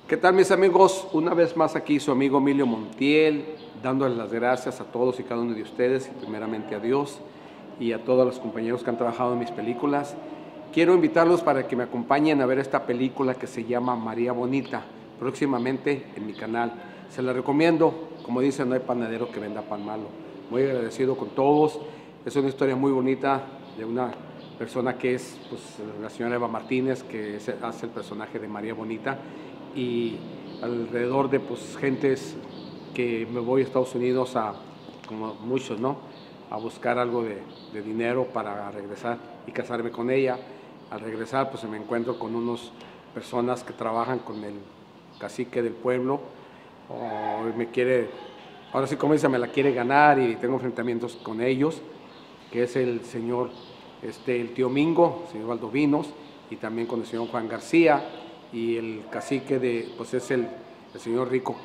¿Qué tal, mis amigos? Una vez más aquí su amigo Emilio Montiel, dándoles las gracias a todos y cada uno de ustedes, y primeramente a Dios y a todos los compañeros que han trabajado en mis películas. Quiero invitarlos para que me acompañen a ver esta película que se llama María Bonita, próximamente en mi canal. Se la recomiendo, como dicen, no hay panadero que venda pan malo. Muy agradecido con todos. Es una historia muy bonita de una persona que es pues, la señora Eva Martínez, que hace el personaje de María Bonita, y alrededor de pues, gentes que me voy a Estados Unidos a, como muchos, ¿no?, a buscar algo de dinero para regresar y casarme con ella. Al regresar pues me encuentro con unas personas que trabajan con el cacique del pueblo, me quiere, ahora sí como dice, me la quiere ganar, y tengo enfrentamientos con ellos, que es el señor, el tío Mingo, el señor Valdovinos, y también con el señor Juan García, y el cacique pues es el señor Rico,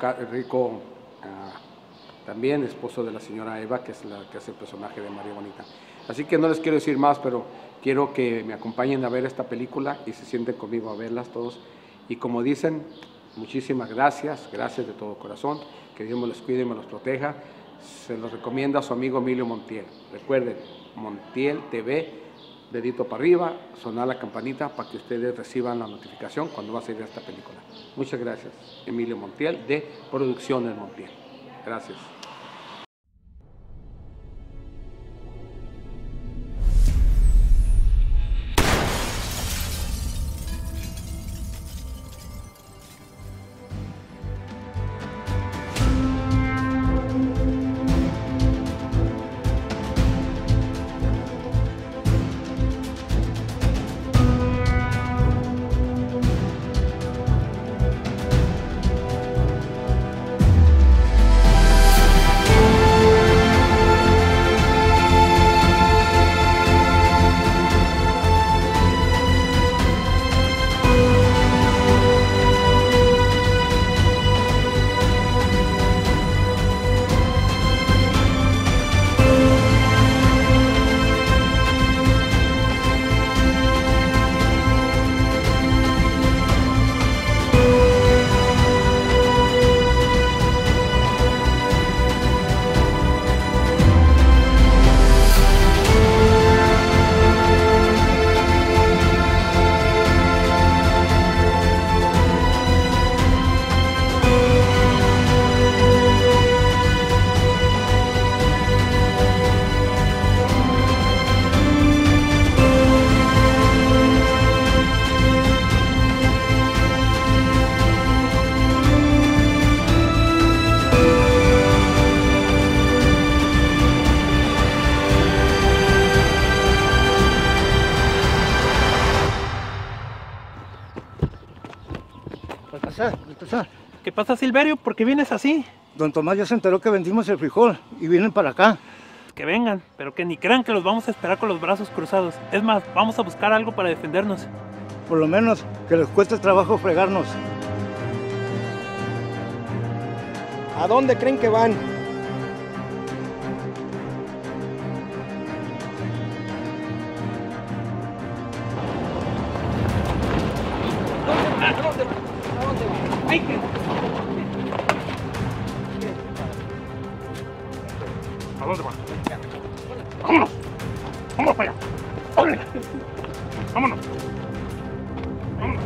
también esposo de la señora Eva, que es la que hace el personaje de María Bonita. Así que no les quiero decir más, pero quiero que me acompañen a ver esta película y se sienten conmigo a verlas todos. Y como dicen, muchísimas gracias, gracias de todo corazón, que Dios me los cuide y me los proteja. Se los recomienda a su amigo Emilio Montiel. Recuerden, Montiel TV, dedito para arriba, sonar la campanita para que ustedes reciban la notificación cuando va a salir esta película. Muchas gracias, Emilio Montiel, de Producciones Montiel. Gracias. Baltasar. ¿Qué pasa, Silverio? ¿Por qué vienes así? Don Tomás ya se enteró que vendimos el frijol y vienen para acá. Que vengan, pero que ni crean que los vamos a esperar con los brazos cruzados. Es más, vamos a buscar algo para defendernos. Por lo menos que les cueste el trabajo fregarnos. ¿A dónde creen que van? ¿A dónde van? ¿A dónde van? ¡Vámonos! ¡Vámonos para allá! ¡Órale! ¡Vámonos! ¡Vámonos!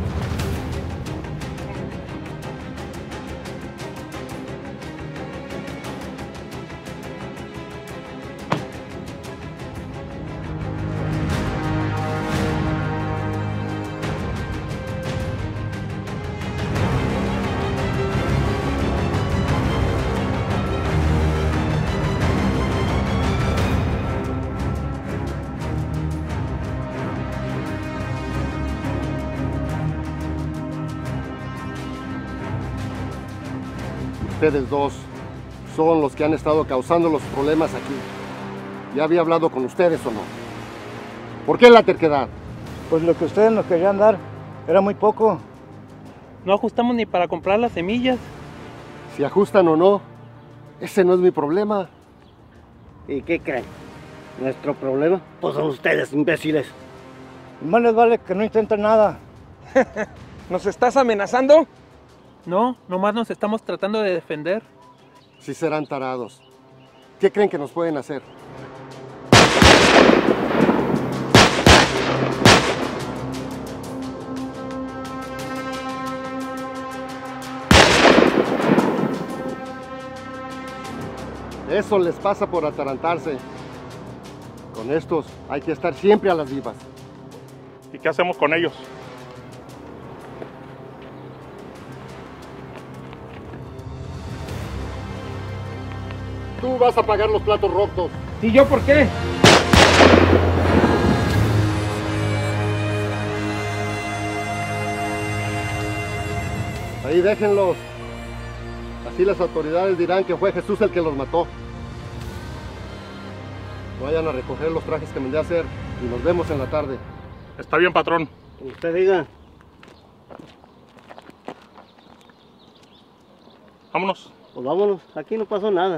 Ustedes dos son los que han estado causando los problemas aquí. ¿Ya había hablado con ustedes o no? ¿Por qué la terquedad? Pues lo que ustedes nos querían dar era muy poco. No ajustamos ni para comprar las semillas. Si ajustan o no, ese no es mi problema. ¿Y qué creen? ¿Nuestro problema? Pues son ustedes, imbéciles. Más les vale que no intenten nada. ¿Nos estás amenazando? No, nomás nos estamos tratando de defender. Si serán tarados. ¿Qué creen que nos pueden hacer? Eso les pasa por atarantarse. Con estos hay que estar siempre a las vivas. ¿Y qué hacemos con ellos? Tú vas a pagar los platos rotos. ¿Y yo por qué? Ahí déjenlos. Así las autoridades dirán que fue Jesús el que los mató. Vayan a recoger los trajes que mandé a hacer y nos vemos en la tarde. Está bien, patrón. Como usted diga. Vámonos. Pues vámonos, aquí no pasó nada.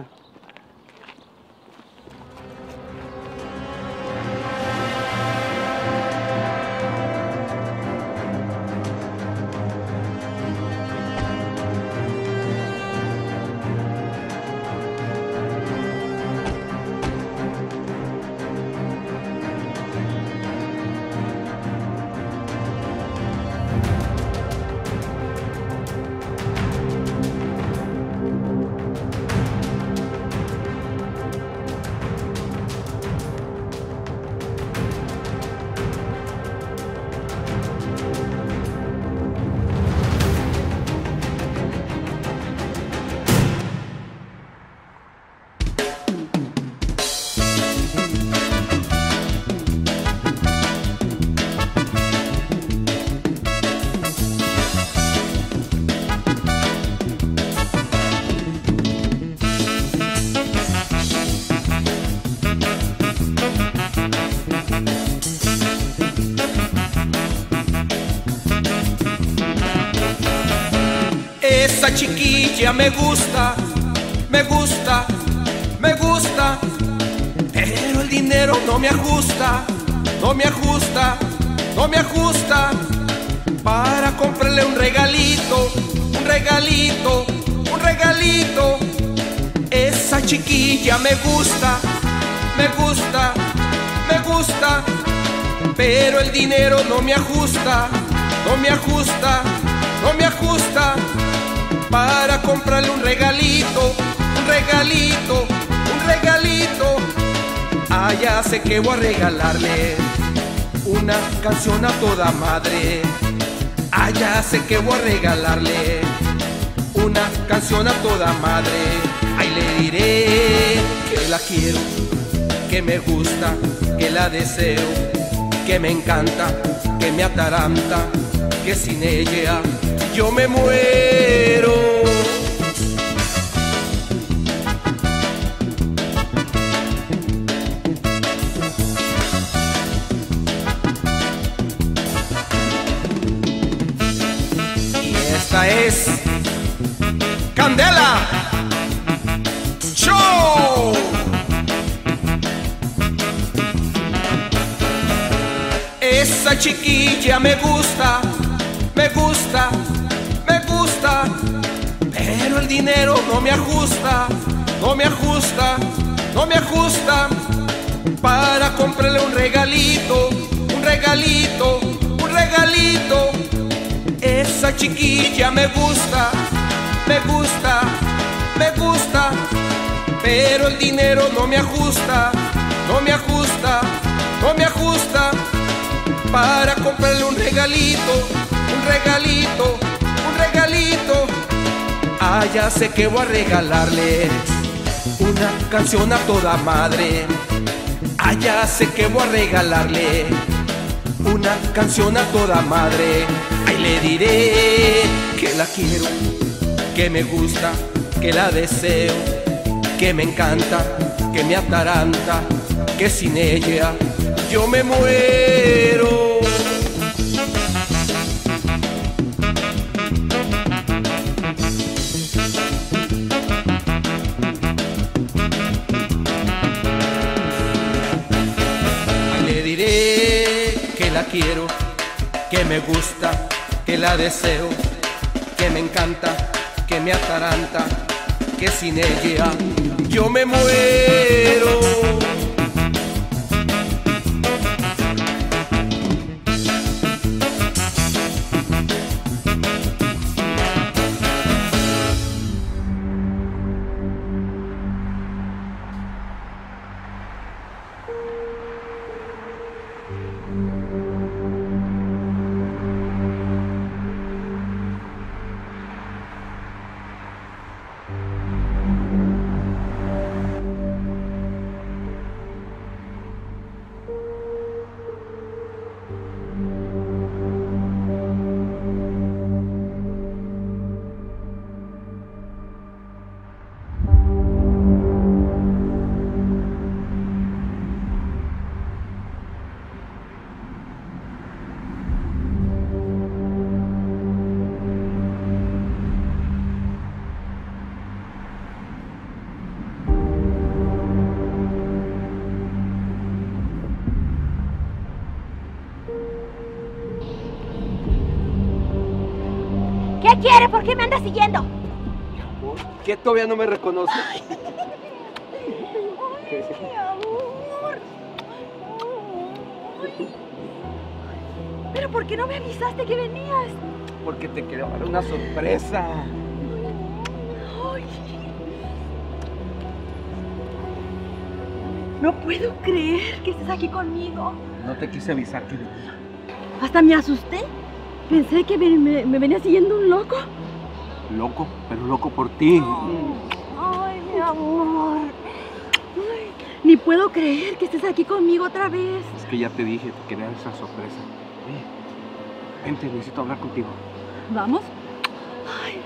Esa chiquilla me gusta, me gusta, me gusta, pero el dinero no me ajusta, no me ajusta, no me ajusta, para comprarle un regalito, un regalito, un regalito. Esa chiquilla me gusta, me gusta, me gusta, pero el dinero no me ajusta, no me ajusta, no me ajusta, para comprarle un regalito, un regalito, un regalito. Ah, ya sé que voy a regalarle una canción a toda madre. Ah, ya sé que voy a regalarle una canción a toda madre. Ahí le diré que la quiero, que me gusta, que la deseo, que me encanta, que me ataranta, que sin ella yo me muero. Y esta es Candela Show. Esa chiquilla me gusta, me gusta, me gusta, pero el dinero no me ajusta, no me ajusta, no me ajusta, para comprarle un regalito, un regalito, un regalito. Esa chiquilla me gusta, me gusta, me gusta, pero el dinero no me ajusta, no me ajusta, no me ajusta, para comprarle un regalito, un regalito, un regalito. Ah, ya sé que voy a regalarle una canción a toda madre. Ah, ya sé que voy a regalarle una canción a toda madre. Ahí le diré que la quiero, que me gusta, que la deseo, que me encanta, que me ataranta, que sin ella yo me muero. Le diré que la quiero, que me gusta, que la deseo, que que me encanta, que me ataranta, que sin ella yo me muero. ¿Qué quiere? ¿Por qué me anda siguiendo? ¿Qué todavía no me reconoce? Ay, mi amor. Ay. ¿Pero por qué no me avisaste que venías? Porque te quería dar una sorpresa. Ay. No puedo creer que estés aquí conmigo. No te quise avisar que venía. Hasta me asusté. Pensé que me venía siguiendo un loco. Loco, pero loco por ti. Ay, mi amor. Ay, ni puedo creer que estés aquí conmigo otra vez. Es que ya te dije, te quería dar esa sorpresa. Oye, vente, necesito hablar contigo. ¿Vamos? Ay.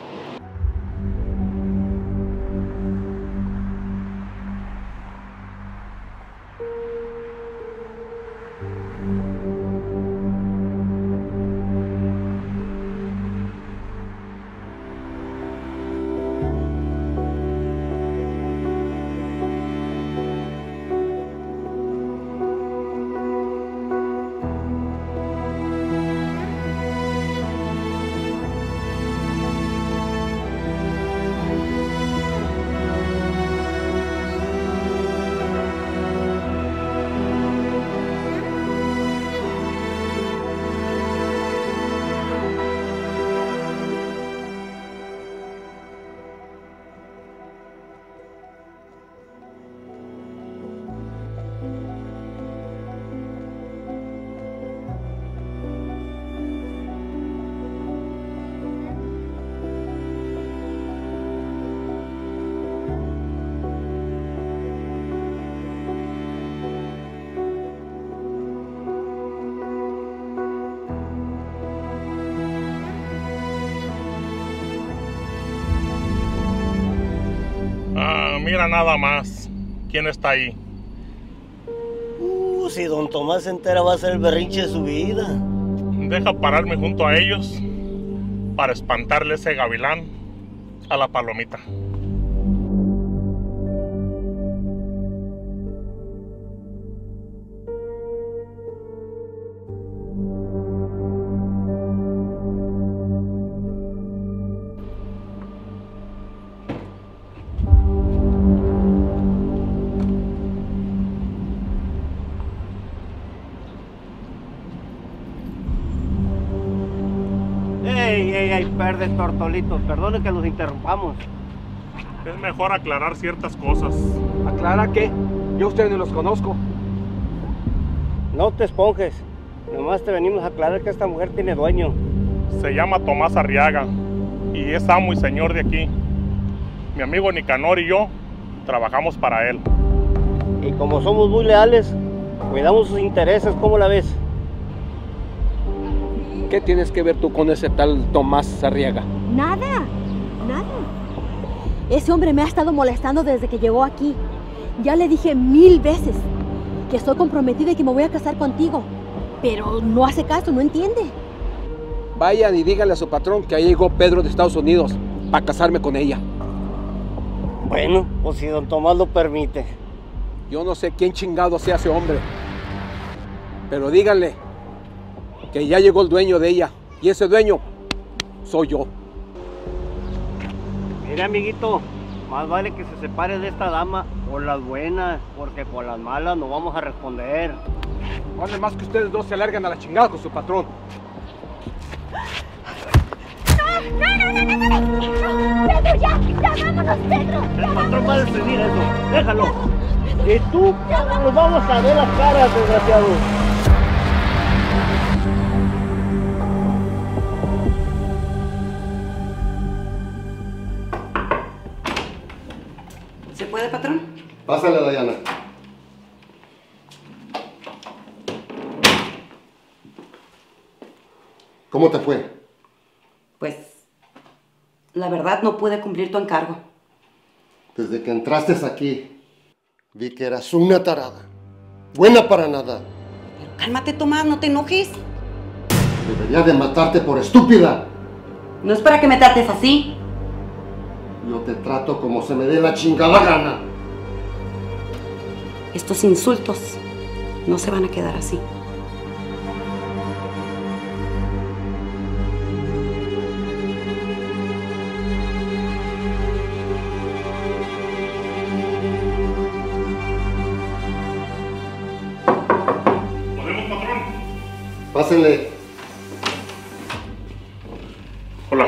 Mira nada más. ¿Quién está ahí? Si don Tomás se entera va a ser el berrinche de su vida. Deja pararme junto a ellos para espantarle ese gavilán a la palomita. Ey, perde tortolitos, perdone que los interrumpamos. Es mejor aclarar ciertas cosas. ¿Aclara qué? Yo a ustedes no los conozco. No te esponjes, nomás te venimos a aclarar que esta mujer tiene dueño. Se llama Tomás Arriaga y es amo y señor de aquí. Mi amigo Nicanor y yo trabajamos para él. Y como somos muy leales, cuidamos sus intereses, ¿cómo la ves? ¿Qué tienes que ver tú con ese tal Tomás Arriaga? Nada. Ese hombre me ha estado molestando desde que llegó aquí. Ya le dije 1000 veces que estoy comprometida y que me voy a casar contigo. Pero no hace caso, no entiende. Vayan y díganle a su patrón que ahí llegó Pedro de Estados Unidos para casarme con ella. Bueno, pues si don Tomás lo permite. Yo no sé quién chingado sea ese hombre, pero díganle que ya llegó el dueño de ella, y ese dueño soy yo. Mire, amiguito, más vale que se separe de esta dama por las buenas, porque por las malas no vamos a responder. Vale más que ustedes dos se larguen a la chingada con su patrón. ¡No! ¡Pedro, ya! ¡Ya vámonos, Pedro! El patrón va a decidir eso, déjalo. Y tú, nos vamos a ver las caras, desgraciado. ¿Se puede, patrón? Pásale, Dayana. ¿Cómo te fue? Pues, la verdad no pude cumplir tu encargo. Desde que entraste aquí, vi que eras una tarada. Buena para nada. Pero cálmate, Tomás, no te enojes. Debería de matarte por estúpida. No es para que me trates así. Yo te trato como se me dé la chingada gana. Estos insultos no se van a quedar así. ¿Podemos, patrón? Pásenle. Hola.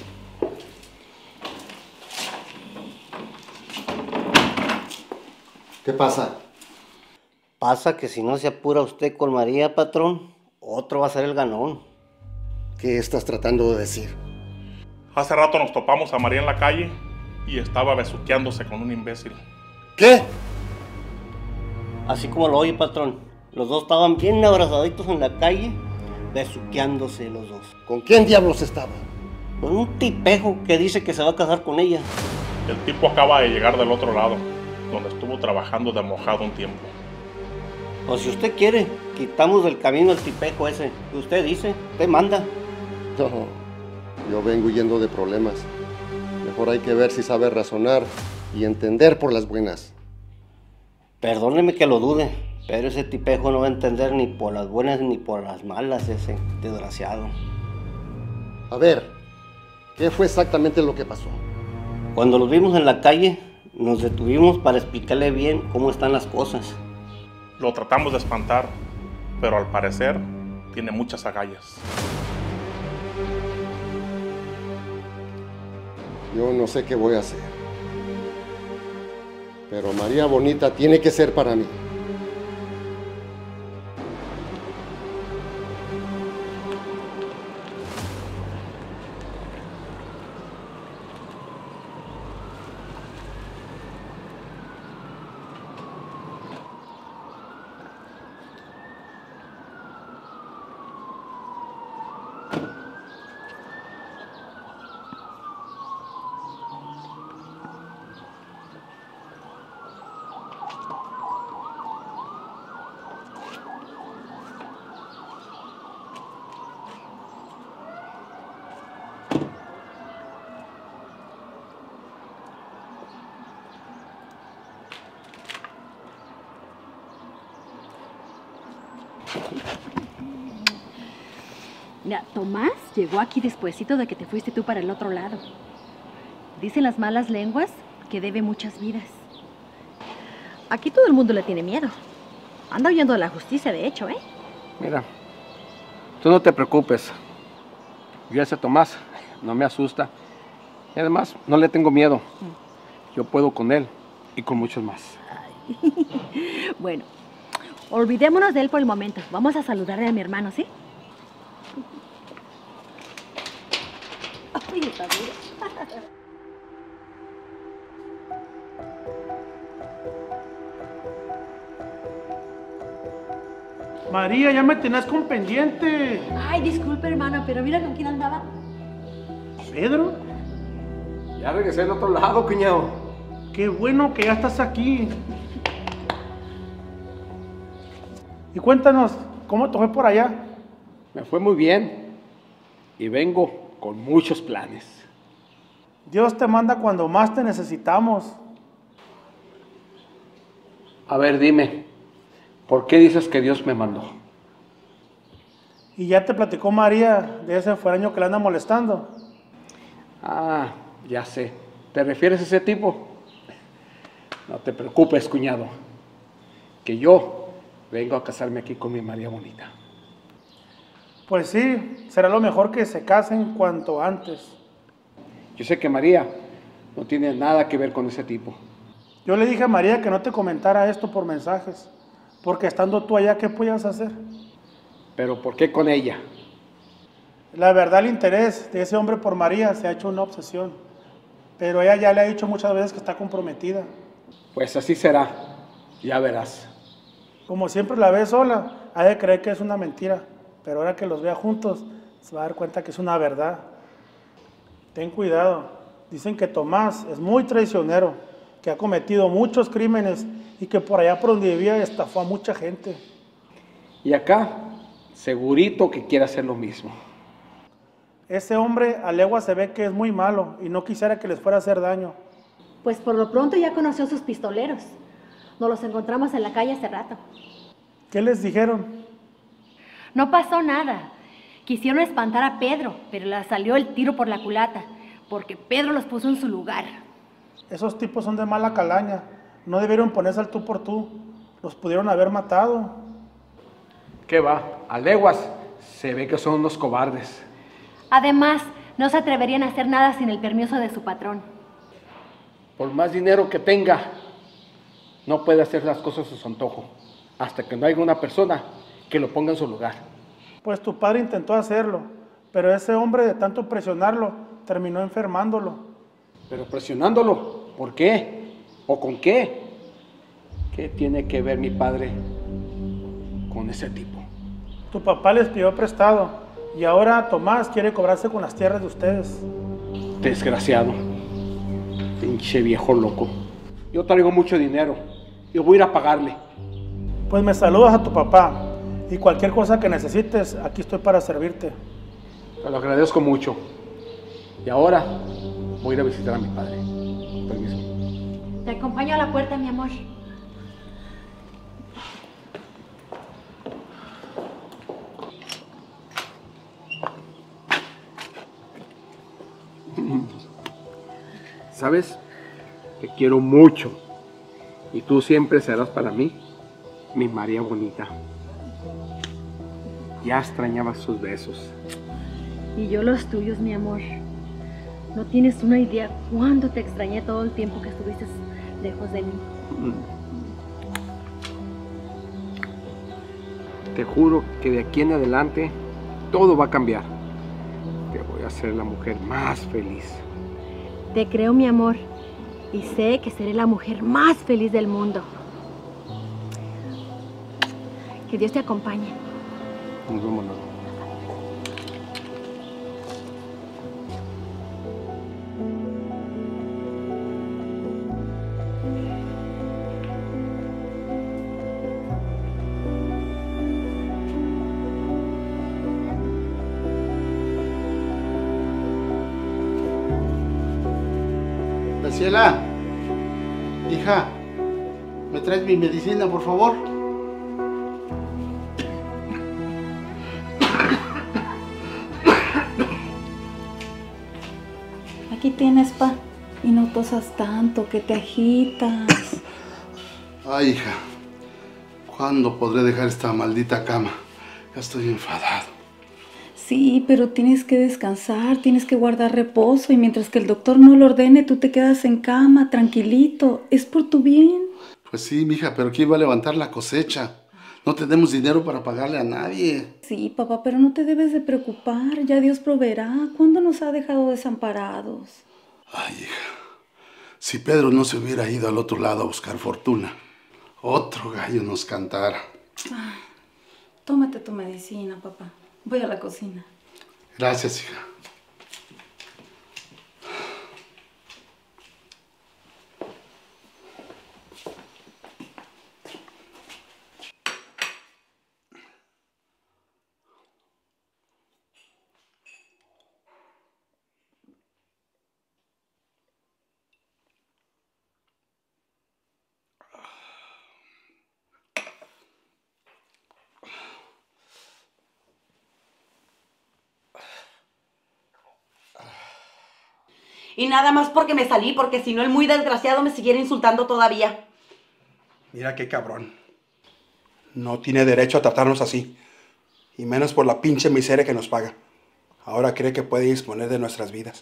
¿Qué pasa? Pasa que si no se apura usted con María, patrón, otro va a ser el ganón. ¿Qué estás tratando de decir? Hace rato nos topamos a María en la calle y estaba besuqueándose con un imbécil. ¿Qué? Así como lo oye, patrón. Los dos estaban bien abrazaditos en la calle, besuqueándose los dos. ¿Con quién diablos estaba? Con un tipejo que dice que se va a casar con ella. El tipo acaba de llegar del otro lado, donde estuvo trabajando de mojado un tiempo. O si usted quiere, quitamos del camino el tipejo ese. Usted dice, usted manda. No, yo vengo huyendo de problemas. Mejor hay que ver si sabe razonar y entender por las buenas. Perdóneme que lo dude, pero ese tipejo no va a entender ni por las buenas ni por las malas, ese desgraciado. A ver, ¿qué fue exactamente lo que pasó? Cuando los vimos en la calle, nos detuvimos para explicarle bien cómo están las cosas. Lo tratamos de espantar, pero al parecer tiene muchas agallas. Yo no sé qué voy a hacer. Pero María Bonita tiene que ser para mí. Mira, Tomás llegó aquí despuesito de que te fuiste tú para el otro lado. Dicen las malas lenguas que debe muchas vidas. Aquí todo el mundo le tiene miedo. Anda huyendo de la justicia, de hecho, ¿eh? Mira, tú no te preocupes. Yo a ese Tomás no me asusta. Y además, no le tengo miedo. Yo puedo con él y con muchos más. Bueno, olvidémonos de él por el momento. Vamos a saludarle a mi hermano, ¿sí? Ay, está duro. María, ya me tenés con pendiente. Ay, disculpe, hermano, pero mira con quién andaba. ¿Pedro? Ya regresé al otro lado, cuñado. Qué bueno que ya estás aquí. Y cuéntanos, ¿cómo te fue por allá? Me fue muy bien. Y vengo con muchos planes. Dios te manda cuando más te necesitamos. A ver, dime, ¿por qué dices que Dios me mandó? Y ya te platicó María de ese foraño que le anda molestando. Ah, ya sé. ¿Te refieres a ese tipo? No te preocupes, cuñado, que yo vengo a casarme aquí con mi María Bonita. Pues sí, será lo mejor que se casen cuanto antes. Yo sé que María no tiene nada que ver con ese tipo. Yo le dije a María que no te comentara esto por mensajes, porque estando tú allá, ¿qué podías hacer? ¿Pero por qué con ella? La verdad, el interés de ese hombre por María se ha hecho una obsesión, pero ella ya le ha dicho muchas veces que está comprometida. Pues así será, ya verás. Como siempre la ve sola, ha de creer que es una mentira, pero ahora que los vea juntos, se va a dar cuenta que es una verdad. Ten cuidado, dicen que Tomás es muy traicionero, que ha cometido muchos crímenes y que por allá por donde vivía estafó a mucha gente. Y acá, segurito que quiere hacer lo mismo. Ese hombre a legua se ve que es muy malo y no quisiera que les fuera a hacer daño. Pues por lo pronto ya conoció a sus pistoleros. Nos los encontramos en la calle hace rato. ¿Qué les dijeron? No pasó nada. Quisieron espantar a Pedro, pero le salió el tiro por la culata, porque Pedro los puso en su lugar. Esos tipos son de mala calaña. No debieron ponerse al tú por tú. Los pudieron haber matado. ¿Qué va? A leguas se ve que son unos cobardes. Además, no se atreverían a hacer nada sin el permiso de su patrón. Por más dinero que tenga, no puede hacer las cosas a su antojo, hasta que no haya una persona que lo ponga en su lugar. Pues tu padre intentó hacerlo, pero ese hombre de tanto presionarlo, terminó enfermándolo. Pero presionándolo, ¿por qué? ¿O con qué? ¿Qué tiene que ver mi padre con ese tipo? Tu papá les pidió prestado y ahora Tomás quiere cobrarse con las tierras de ustedes. Desgraciado. Pinche viejo loco. Yo traigo mucho dinero. Yo voy a ir a pagarle. Pues me saludas a tu papá y cualquier cosa que necesites, aquí estoy para servirte. Te lo agradezco mucho. Y ahora voy a ir a visitar a mi padre. Permiso. Te acompaño a la puerta, mi amor. ¿Sabes? Te quiero mucho. Y tú siempre serás para mí mi María Bonita. Ya extrañaba sus besos. Y yo los tuyos, mi amor. No tienes una idea cuánto te extrañé todo el tiempo que estuviste lejos de mí. Te juro que de aquí en adelante todo va a cambiar. Te voy a hacer la mujer más feliz. Te creo, mi amor, y sé que seré la mujer más feliz del mundo. Que Dios te acompañe. Nos vemos luego. Graciela, hija, ¿me traes mi medicina, por favor? Aquí tienes, pa. Y no tosas tanto, que te agitas. Ay, hija, ¿cuándo podré dejar esta maldita cama? Ya estoy enfadado. Sí, pero tienes que descansar, tienes que guardar reposo y mientras que el doctor no lo ordene, tú te quedas en cama, tranquilito. Es por tu bien. Pues sí, mija, pero ¿quién va a levantar la cosecha? No tenemos dinero para pagarle a nadie. Sí, papá, pero no te debes de preocupar. Ya Dios proveerá. ¿Cuándo nos ha dejado desamparados? Ay, hija, si Pedro no se hubiera ido al otro lado a buscar fortuna, otro gallo nos cantara. Ay, tómate tu medicina, papá. Voy a la cocina. Gracias, hija. Y nada más porque me salí, porque si no el muy desgraciado me siguiera insultando todavía. Mira qué cabrón. No tiene derecho a tratarnos así. Y menos por la pinche miseria que nos paga. Ahora cree que puede disponer de nuestras vidas.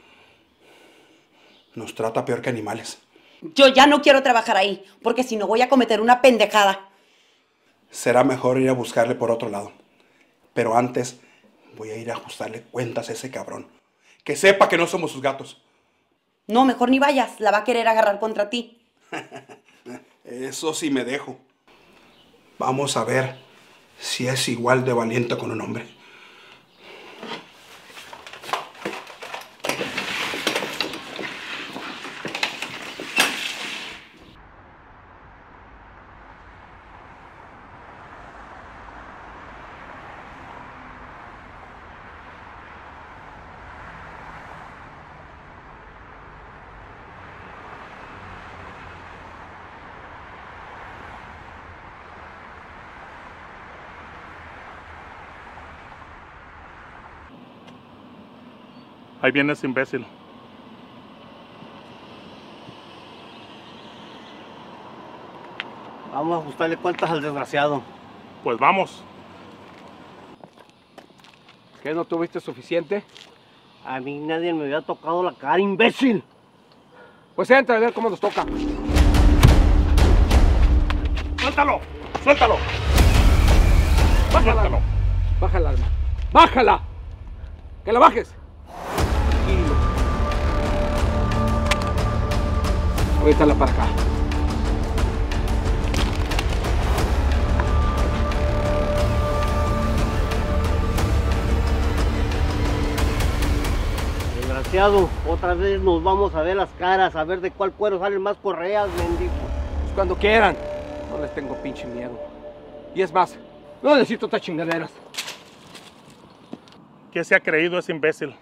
Nos trata peor que animales. Yo ya no quiero trabajar ahí, porque si no voy a cometer una pendejada. Será mejor ir a buscarle por otro lado. Pero antes voy a ir a ajustarle cuentas a ese cabrón. Que sepa que no somos sus gatos. No, mejor ni vayas. La va a querer agarrar contra ti. Eso sí me dejo. Vamos a ver si es igual de valiente con un hombre. Ahí viene ese imbécil. Vamos a ajustarle cuentas al desgraciado. Pues vamos. ¿Qué, no tuviste suficiente? A mí nadie me había tocado la cara, imbécil. Pues entra a ver cómo nos toca. ¡Suéltalo! ¡Suéltalo! ¡Bájala! ¡Suéltalo! ¡Baja el arma! ¡Bájala! ¡Que la bajes! Ahorita la para acá. Desgraciado, otra vez nos vamos a ver las caras, a ver de cuál cuero salen más correas, mendigo. Pues cuando quieran. No les tengo pinche miedo. Y es más, no necesito estas chingaderas. ¿Qué se ha creído ese imbécil?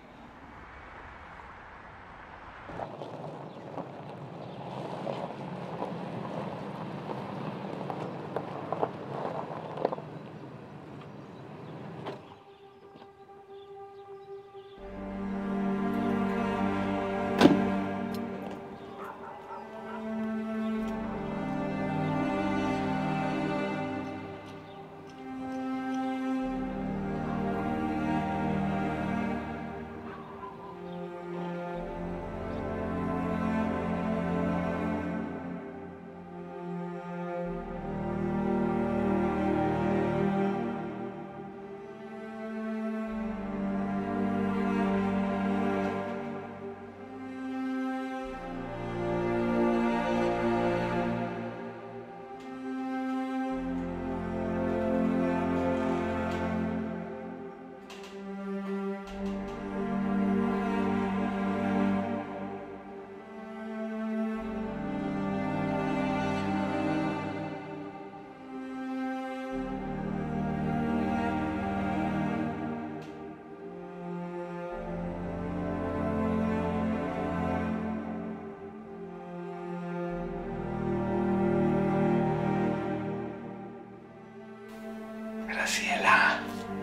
Graciela.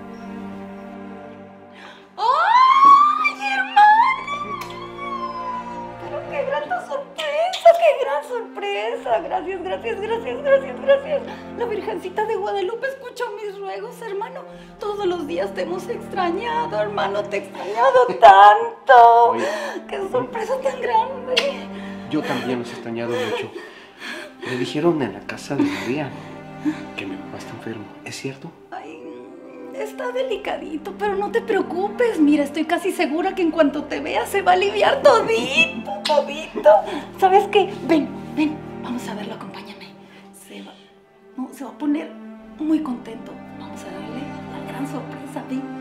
¡Ay, hermano! Pero qué gran sorpresa, qué gran sorpresa. Gracias, gracias, gracias, gracias, gracias. La Virgencita de Guadalupe escuchó mis ruegos, hermano. Todos los días te hemos extrañado, hermano. Te he extrañado tanto. Oye. Qué sorpresa tan grande. Yo también los he extrañado mucho. Me dijeron en la casa de María que mi papá está enfermo. ¿Es cierto? Ay, está delicadito, pero no te preocupes. Mira, estoy casi segura que en cuanto te vea se va a aliviar todito, todito. ¿Sabes qué? Ven, ven, vamos a verlo, acompáñame. Se va a poner muy contento. Vamos a darle la gran sorpresa, ven.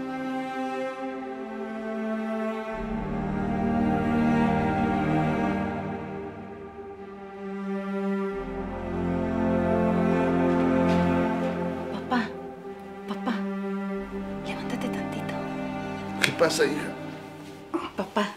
¿Qué pasa, hija? Papá,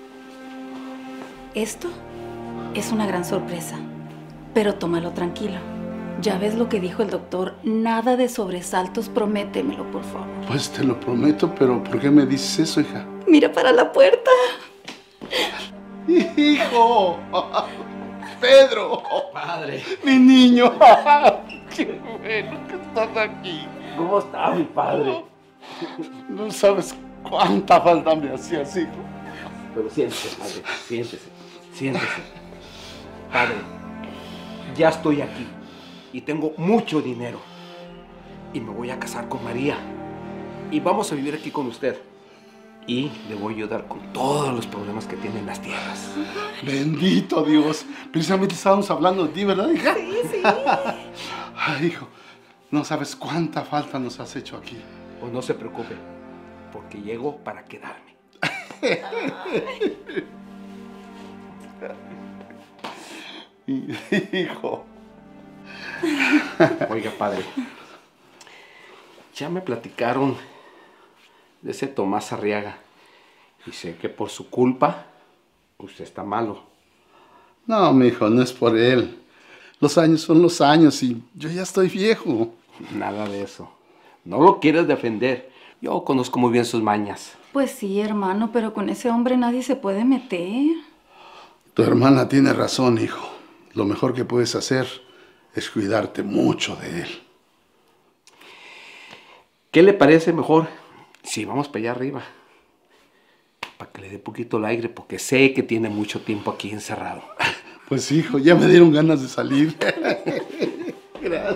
esto es una gran sorpresa, pero tómalo tranquilo. Ya ves lo que dijo el doctor, nada de sobresaltos, prométemelo, por favor. Pues te lo prometo, pero ¿por qué me dices eso, hija? Mira para la puerta. ¡Hijo! ¡Pedro! Padre. ¡Mi niño! ¡Qué bueno que estás aquí! ¿Cómo está mi padre? No sabes cuánta falta me hacías, hijo. Pero siéntese, padre, siéntese. Padre, ya estoy aquí y tengo mucho dinero. Y me voy a casar con María. Y vamos a vivir aquí con usted. Y le voy a ayudar con todos los problemas que tienen las tierras. Bendito Dios. Precisamente estábamos hablando de ti, ¿verdad, hija? Sí, sí. Ay, hijo, no sabes cuánta falta nos has hecho aquí. Pues no se preocupe, porque llego para quedarme. Hijo. Oiga, padre, ya me platicaron de ese Tomás Arriaga y sé que por su culpa usted está malo. No, mijo, no es por él. Los años son los años y yo ya estoy viejo. Nada de eso. No lo quieres defender. Yo conozco muy bien sus mañas. Pues sí, hermano, pero con ese hombre nadie se puede meter. Tu hermana tiene razón, hijo. Lo mejor que puedes hacer es cuidarte mucho de él. ¿Qué le parece mejor si vamos para allá arriba? Para que le dé poquito el aire, porque sé que tiene mucho tiempo aquí encerrado. Pues hijo, ya me dieron ganas de salir. Gracias.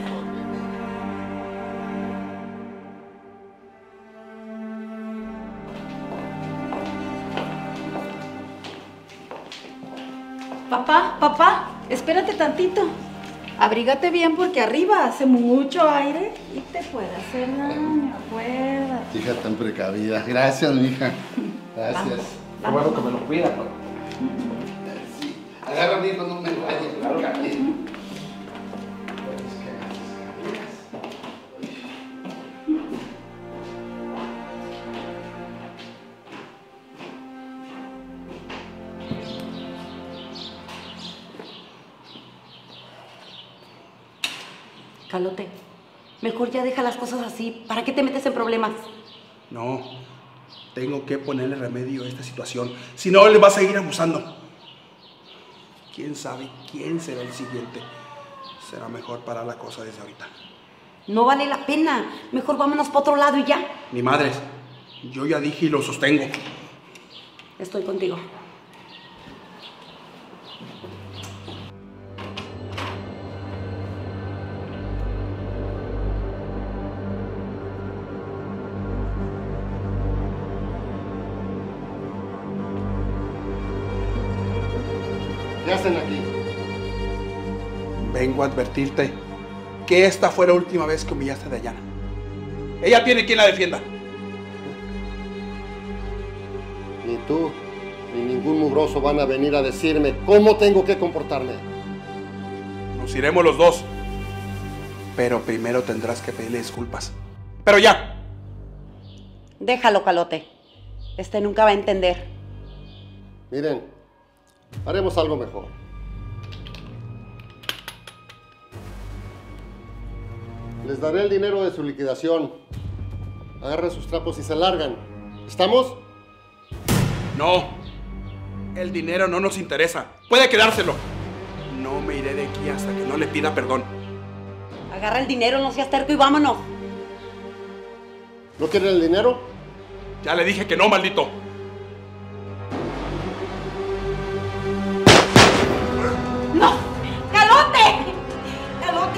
Papá, espérate tantito. Abrígate bien porque arriba hace mucho aire y te puede hacer daño, acuérdate. Hija tan precavida. Gracias, mija. Gracias. Qué bueno que me lo cuida, papá. Sí. Agarra, mijo, no me vayas. Claro que sí. Calote, mejor ya deja las cosas así. ¿Para qué te metes en problemas? No, tengo que ponerle remedio a esta situación. Si no, él va a seguir abusando. ¿Quién sabe quién será el siguiente? Será mejor parar la cosa desde ahorita. No vale la pena. Mejor vámonos para otro lado y ya. Ni madres, yo ya dije y lo sostengo. Estoy contigo. ¿Qué hacen aquí? Vengo a advertirte que esta fue la última vez que humillaste a Dayana. Ella tiene quien la defienda. Ni tú, ni ningún mugroso van a venir a decirme cómo tengo que comportarme. Nos iremos los dos. Pero primero tendrás que pedirle disculpas. ¡Pero ya! Déjalo, Calote. Este nunca va a entender. Miren, haremos algo mejor. Les daré el dinero de su liquidación. Agarren sus trapos y se largan. ¿Estamos? No. El dinero no nos interesa. Puede quedárselo. No me iré de aquí hasta que no le pida perdón. Agarra el dinero, no seas terco y vámonos. ¿No quieren el dinero? Ya le dije que no, maldito. ¡No! ¡Calote! ¡Calote!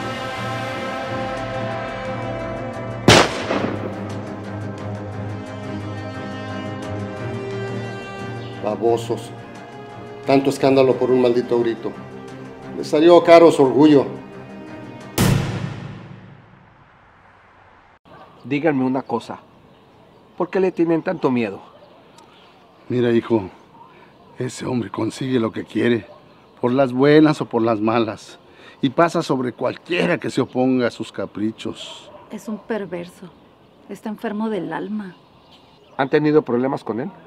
Babosos. Tanto escándalo por un maldito grito. Les salió caro su orgullo. Díganme una cosa. ¿Por qué le tienen tanto miedo? Mira, hijo, ese hombre consigue lo que quiere, por las buenas o por las malas, y pasa sobre cualquiera que se oponga a sus caprichos. Es un perverso. Está enfermo del alma. ¿Han tenido problemas con él?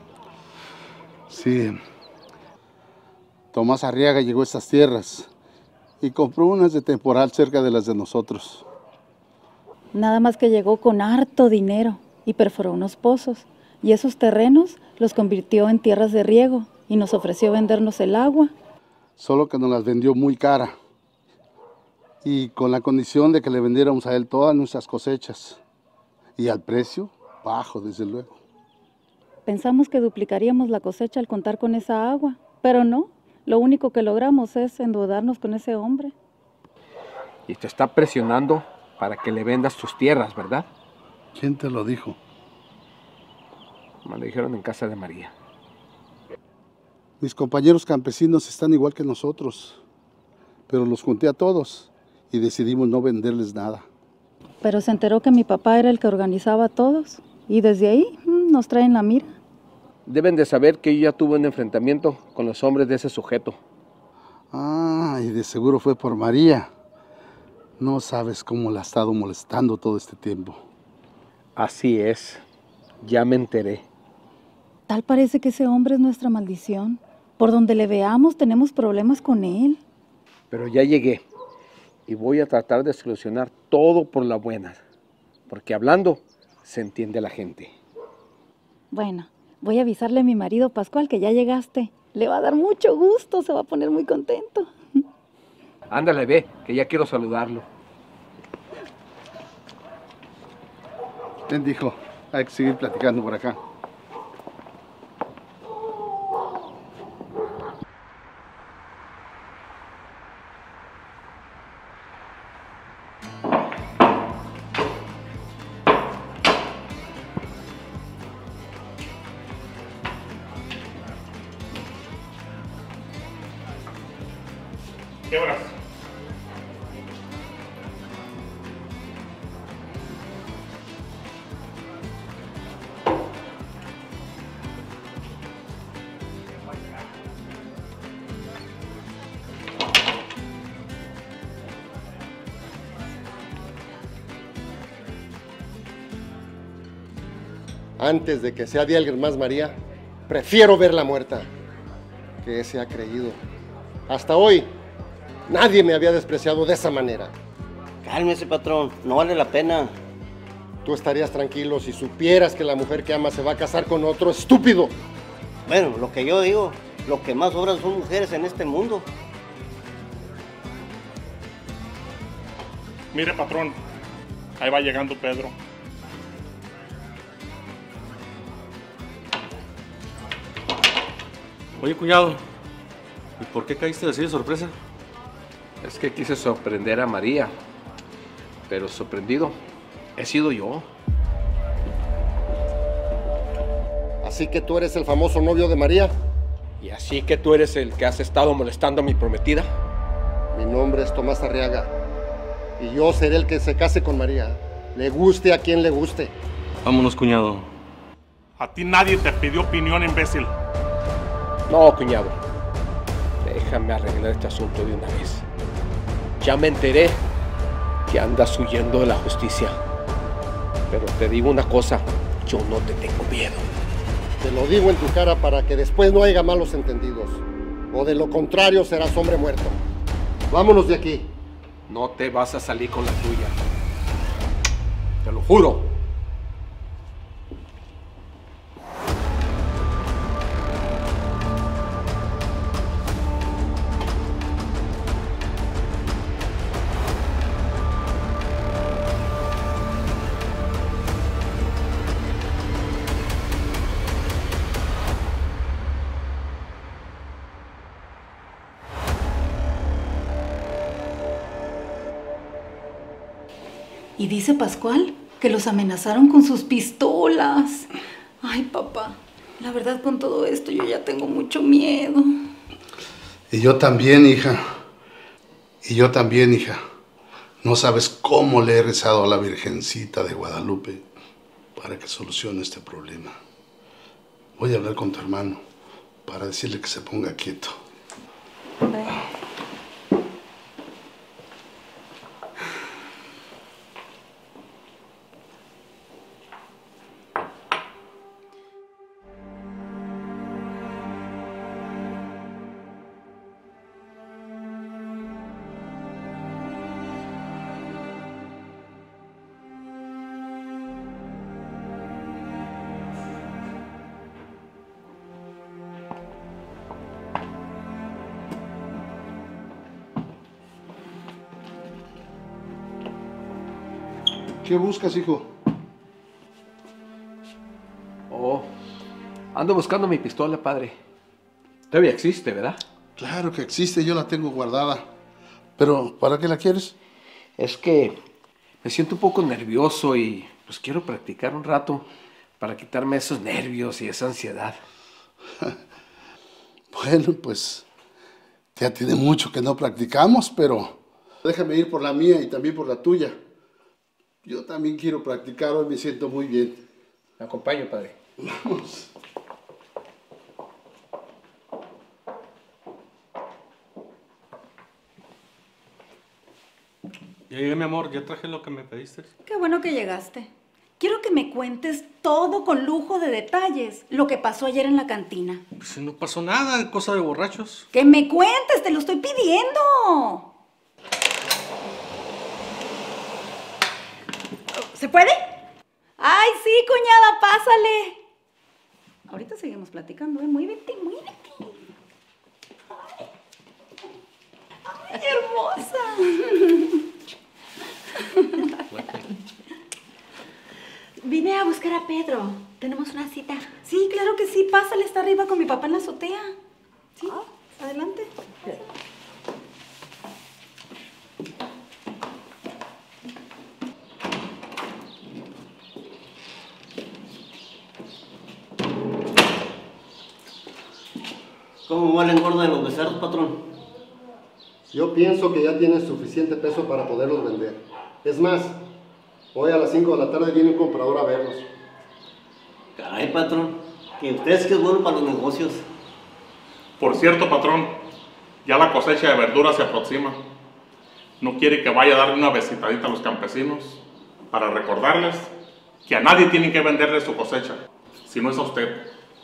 Sí. Tomás Arriaga llegó a estas tierras y compró unas de temporal cerca de las de nosotros. Nada más que llegó con harto dinero y perforó unos pozos, y esos terrenos los convirtió en tierras de riego y nos ofreció vendernos el agua. Solo que nos las vendió muy cara. Y con la condición de que le vendiéramos a él todas nuestras cosechas. Y al precio bajo, desde luego. Pensamos que duplicaríamos la cosecha al contar con esa agua, pero no. Lo único que logramos es endeudarnos con ese hombre. Y te está presionando para que le vendas tus tierras, ¿verdad? ¿Quién te lo dijo? Me lo dijeron en casa de María. Mis compañeros campesinos están igual que nosotros, pero los junté a todos y decidimos no venderles nada. Pero se enteró que mi papá era el que organizaba a todos y desde ahí nos traen la mira. Deben de saber que yo ya tuve un enfrentamiento con los hombres de ese sujeto. Ah, y de seguro fue por María. No sabes cómo la ha estado molestando todo este tiempo. Así es, ya me enteré. Tal parece que ese hombre es nuestra maldición. Por donde le veamos tenemos problemas con él. Pero ya llegué y voy a tratar de solucionar todo por la buena, porque hablando se entiende la gente. Bueno, voy a avisarle a mi marido Pascual que ya llegaste. Le va a dar mucho gusto, se va a poner muy contento. Ándale, ve, que ya quiero saludarlo. Ven, dijo, hay que seguir platicando por acá. ¿Qué horas? Antes de que sea de alguien más, María, prefiero verla muerta que se ha creído. Hasta hoy, nadie me había despreciado de esa manera. Cálmese, patrón, no vale la pena. Tú estarías tranquilo si supieras que la mujer que amas se va a casar con otro estúpido. Bueno, lo que yo digo, lo que más sobran son mujeres en este mundo. Mire, patrón, ahí va llegando Pedro. Oye, cuñado, ¿y por qué caíste así de sorpresa? Es que quise sorprender a María, pero sorprendido he sido yo. Así que tú eres el famoso novio de María. ¿Y así que tú eres el que has estado molestando a mi prometida? Mi nombre es Tomás Arriaga y yo seré el que se case con María, le guste a quien le guste. Vámonos, cuñado. A ti nadie te pidió opinión, imbécil. No, cuñado. Déjame arreglar este asunto de una vez. Ya me enteré que andas huyendo de la justicia. Pero te digo una cosa, yo no te tengo miedo. Te lo digo en tu cara para que después no haya malos entendidos. O de lo contrario serás hombre muerto. Vámonos de aquí. No te vas a salir con la tuya. Te lo juro. Y dice Pascual que los amenazaron con sus pistolas. Ay, papá, la verdad con todo esto yo ya tengo mucho miedo. Y yo también, hija. Y yo también, hija. No sabes cómo le he rezado a la Virgencita de Guadalupe para que solucione este problema. Voy a hablar con tu hermano para decirle que se ponga quieto. ¿Qué buscas, hijo? Oh, ando buscando mi pistola, padre. Todavía existe, ¿verdad? Claro que existe, yo la tengo guardada. Pero, ¿para qué la quieres? Es que me siento un poco nervioso y pues quiero practicar un rato para quitarme esos nervios y esa ansiedad. Bueno, pues ya tiene mucho que no practicamos, pero déjame ir por la mía y también por la tuya. Yo también quiero practicar, hoy me siento muy bien. Me acompaño, padre. Vamos. Ya llegué, mi amor, ya traje lo que me pediste. Qué bueno que llegaste. Quiero que me cuentes todo con lujo de detalles, lo que pasó ayer en la cantina. Pues no pasó nada, cosa de borrachos. ¡Que me cuentes! ¡Te lo estoy pidiendo! ¿Se puede? ¡Ay, sí, cuñada, pásale! Ahorita seguimos platicando, ¿eh? Muévete, muévete. ¡Ay, hermosa! Vine a buscar a Pedro. Tenemos una cita. Sí, claro que sí. Pásale, está arriba con mi papá en la azotea. Sí, adelante. ¿Cómo va el engorde de los becerros, patrón? Yo pienso que ya tienes suficiente peso para poderlos vender. Es más, hoy a las 5 de la tarde viene un comprador a verlos. Caray, patrón, que usted es que es bueno para los negocios. Por cierto, patrón, ya la cosecha de verduras se aproxima. ¿No quiere que vaya a darle una visitadita a los campesinos para recordarles que a nadie tienen que venderle su cosecha, si no es a usted?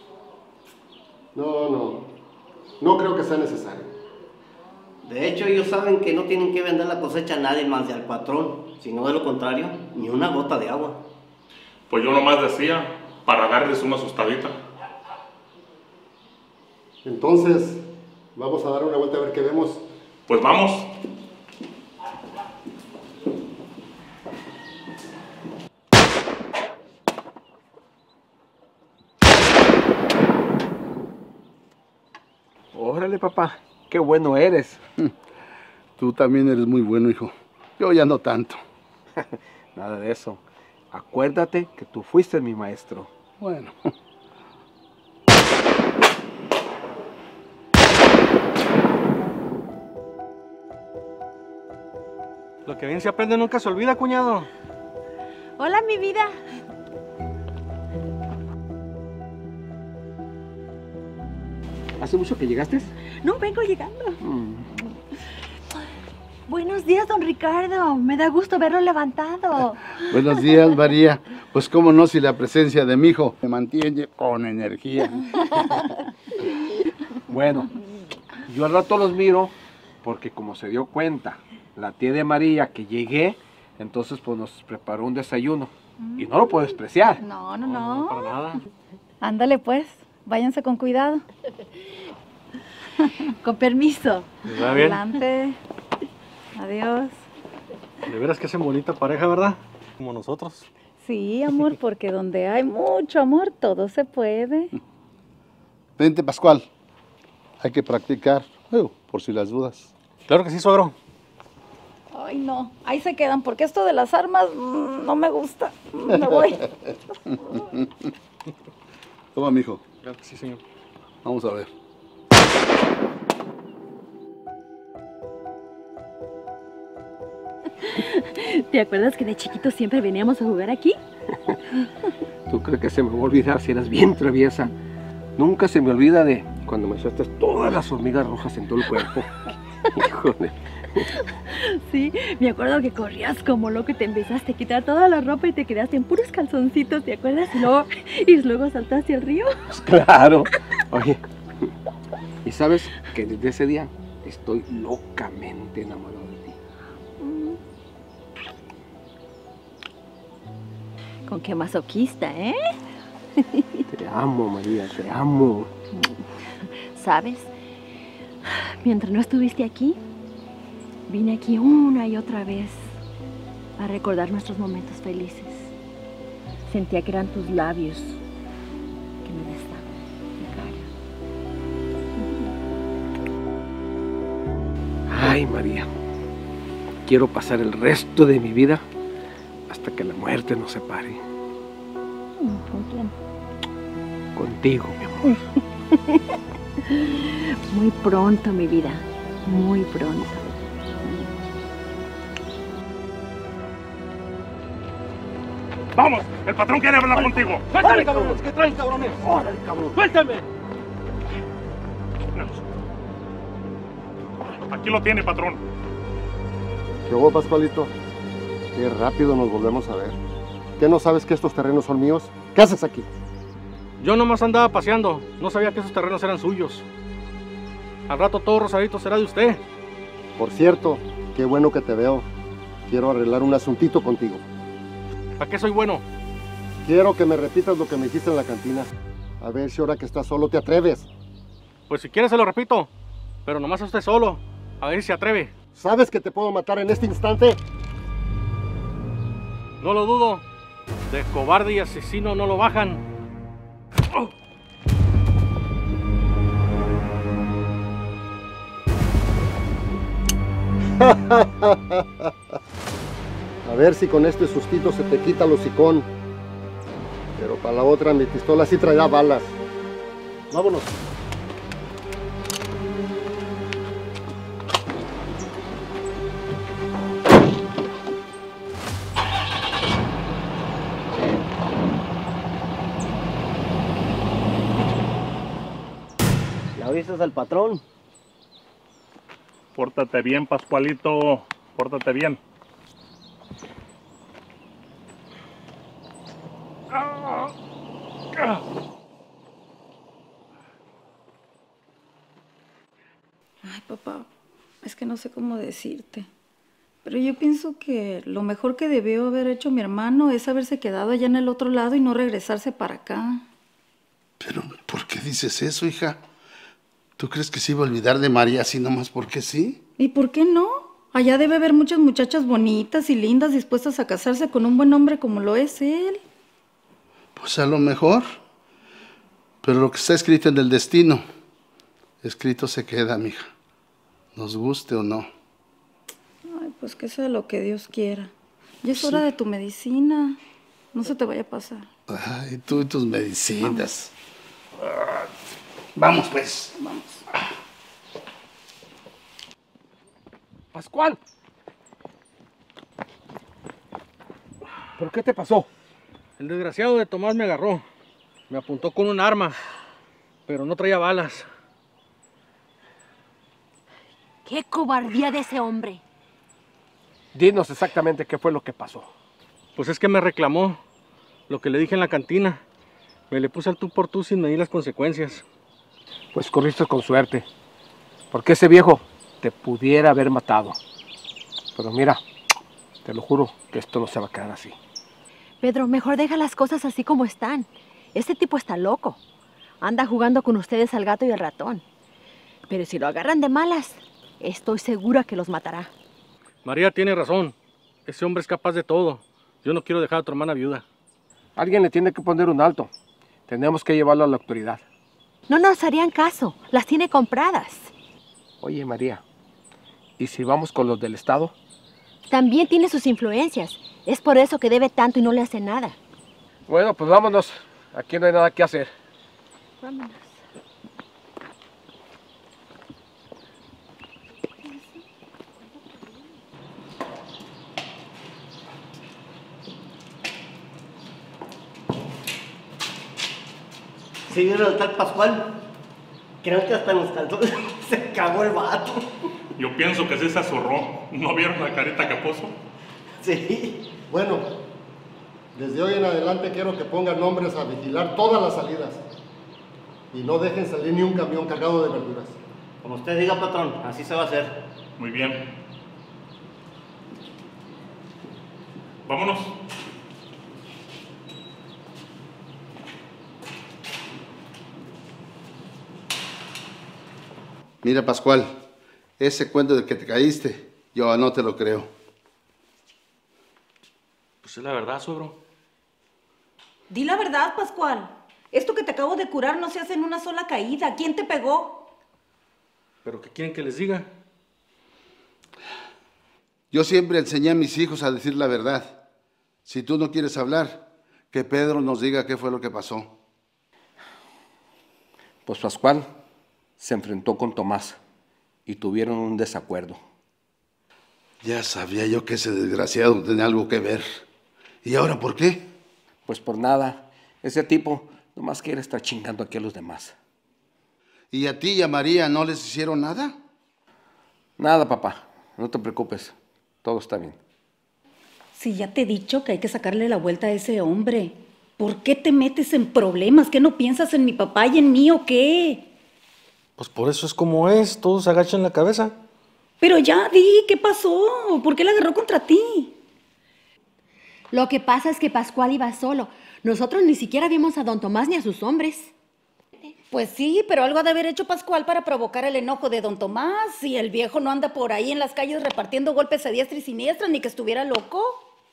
No creo que sea necesario. De hecho, ellos saben que no tienen que vender la cosecha a nadie más que al patrón, sino de lo contrario, ni una gota de agua. Pues yo nomás decía, para darles una asustadita. Entonces, vamos a dar una vuelta a ver qué vemos. Pues vamos. Órale, papá, qué bueno eres. Tú también eres muy bueno, hijo. Yo ya no tanto. Nada de eso. Acuérdate que tú fuiste mi maestro. Bueno. Lo que bien se aprende nunca se olvida, cuñado. Hola, mi vida. ¿Hace mucho que llegaste? No, vengo llegando. Buenos días, don Ricardo. Me da gusto verlo levantado. Buenos días, María. Pues cómo no, si la presencia de mi hijo me mantiene con energía. Bueno, yo al rato los miro porque como se dio cuenta la tía de María que llegué, entonces pues nos preparó un desayuno. Y no lo puedo despreciar. No. No, para nada. Ándale pues, váyanse con cuidado. Con permiso. ¿Les va bien? Adelante. Adiós. De veras que hacen bonita pareja, ¿verdad? Como nosotros. Sí, amor, porque donde hay mucho amor, todo se puede. Vente, Pascual. Hay que practicar, por si las dudas. Claro que sí, suegro. Ay, no. Ahí se quedan, porque esto de las armas no me gusta. Me voy. Toma, mijo. Claro que sí, señor. Vamos a ver. ¿Te acuerdas que de chiquitos siempre veníamos a jugar aquí? ¿Tú crees que se me va a olvidar si eras bien traviesa? Nunca se me olvida de cuando me echaste todas las hormigas rojas en todo el cuerpo. Híjole. Sí, me acuerdo que corrías como loco y te empezaste a quitar toda la ropa y te quedaste en puros calzoncitos, ¿te acuerdas? Y luego saltaste al río. Pues claro. Oye, ¿y sabes que desde ese día estoy locamente enamorado de ti? Con qué masoquista, ¿eh? Te amo, María, te amo. ¿Sabes? Mientras no estuviste aquí, vine aquí una y otra vez a recordar nuestros momentos felices. Sentía que eran tus labios que me besaban mi cara. Ay, María, quiero pasar el resto de mi vida hasta que la muerte nos separe. ¿Con quién? Contigo, mi amor. Muy pronto, mi vida, muy pronto. ¡Vamos! ¡El patrón quiere hablar contigo! ¡Suéltame, cabrones! ¿Qué traen, cabrones? ¡Órale, cabrón! ¡Suéltame! Aquí lo tiene, patrón. ¿Qué hubo, Pascualito? Qué rápido nos volvemos a ver. ¿Qué no sabes que estos terrenos son míos? ¿Qué haces aquí? Yo nomás andaba paseando. No sabía que esos terrenos eran suyos. Al rato todo Rosarito será de usted. Por cierto, qué bueno que te veo. Quiero arreglar un asuntito contigo. ¿Para qué soy bueno? Quiero que me repitas lo que me dijiste en la cantina. A ver si ahora que estás solo te atreves. Pues si quieres se lo repito. Pero nomás a usted solo. A ver si se atreve. ¿Sabes que te puedo matar en este instante? No lo dudo. De cobarde y asesino no lo bajan. A ver si con este sustito se te quita el hocicón. Pero para la otra mi pistola sí traerá balas. Vámonos. ¿Ya oíste al patrón? Pórtate bien, Pascualito. Pórtate bien. Ay, papá, es que no sé cómo decirte. Pero yo pienso que lo mejor que debió haber hecho mi hermano es haberse quedado allá en el otro lado y no regresarse para acá. Pero, ¿por qué dices eso, hija? ¿Tú crees que se iba a olvidar de María así nomás porque sí? ¿Y por qué no? Allá debe haber muchas muchachas bonitas y lindas dispuestas a casarse con un buen hombre como lo es él. Pues a lo mejor. Pero lo que está escrito en el destino, escrito se queda, mija. Nos guste o no. Ay, pues que sea lo que Dios quiera. Ya es hora de tu medicina. No se te vaya a pasar. Ay, tú y tus medicinas. Vamos, pues. Vamos. Pascual. ¿Pero qué te pasó? El desgraciado de Tomás me agarró. Me apuntó con un arma, pero no traía balas. ¡Qué cobardía de ese hombre! Dinos exactamente qué fue lo que pasó. Pues es que me reclamó lo que le dije en la cantina. Me le puse al tú por tú sin medir las consecuencias. Pues corriste con suerte, porque ese viejo te pudiera haber matado. Pero mira, te lo juro que esto no se va a quedar así. Pedro, mejor deja las cosas así como están. Este tipo está loco. Anda jugando con ustedes al gato y al ratón. Pero si lo agarran de malas, estoy segura que los matará. María tiene razón. Ese hombre es capaz de todo. Yo no quiero dejar a tu hermana viuda. Alguien le tiene que poner un alto. Tenemos que llevarlo a la autoridad. No nos harían caso. Las tiene compradas. Oye, María, ¿y si vamos con los del Estado? También tiene sus influencias. Es por eso que debe tanto y no le hace nada. Bueno, pues vámonos. Aquí no hay nada que hacer. Vámonos. ¿Sí vieron al tal Pascual? Creo que hasta en los calzones se cagó el vato. Yo pienso que sí se azorró. ¿No vieron la carita que puso? Sí. Bueno, desde hoy en adelante quiero que pongan hombres a vigilar todas las salidas. Y no dejen salir ni un camión cargado de verduras. Como usted diga, patrón, así se va a hacer. Muy bien. Vámonos. Mira, Pascual, ese cuento de que te caíste, yo no te lo creo. Pues es la verdad, suegro. Di la verdad, Pascual. Esto que te acabo de curar no se hace en una sola caída. ¿Quién te pegó? ¿Pero qué quieren que les diga? Yo siempre enseñé a mis hijos a decir la verdad. Si tú no quieres hablar, que Pedro nos diga qué fue lo que pasó. Pues Pascual se enfrentó con Tomás y tuvieron un desacuerdo. Ya sabía yo que ese desgraciado tenía algo que ver. ¿Y ahora por qué? Pues por nada. Ese tipo nomás quiere estar chingando aquí a los demás. ¿Y a ti y a María no les hicieron nada? Nada, papá. No te preocupes. Todo está bien. Si ya te he dicho que hay que sacarle la vuelta a ese hombre. ¿Por qué te metes en problemas? ¿Qué no piensas en mi papá y en mí o qué? Pues por eso es como es, todos agachan la cabeza. Pero ya, di, ¿qué pasó? ¿Por qué la agarró contra ti? Lo que pasa es que Pascual iba solo. Nosotros ni siquiera vimos a don Tomás ni a sus hombres. Pues sí, pero algo ha de haber hecho Pascual para provocar el enojo de don Tomás. Y el viejo no anda por ahí en las calles repartiendo golpes a diestra y siniestra, ni que estuviera loco.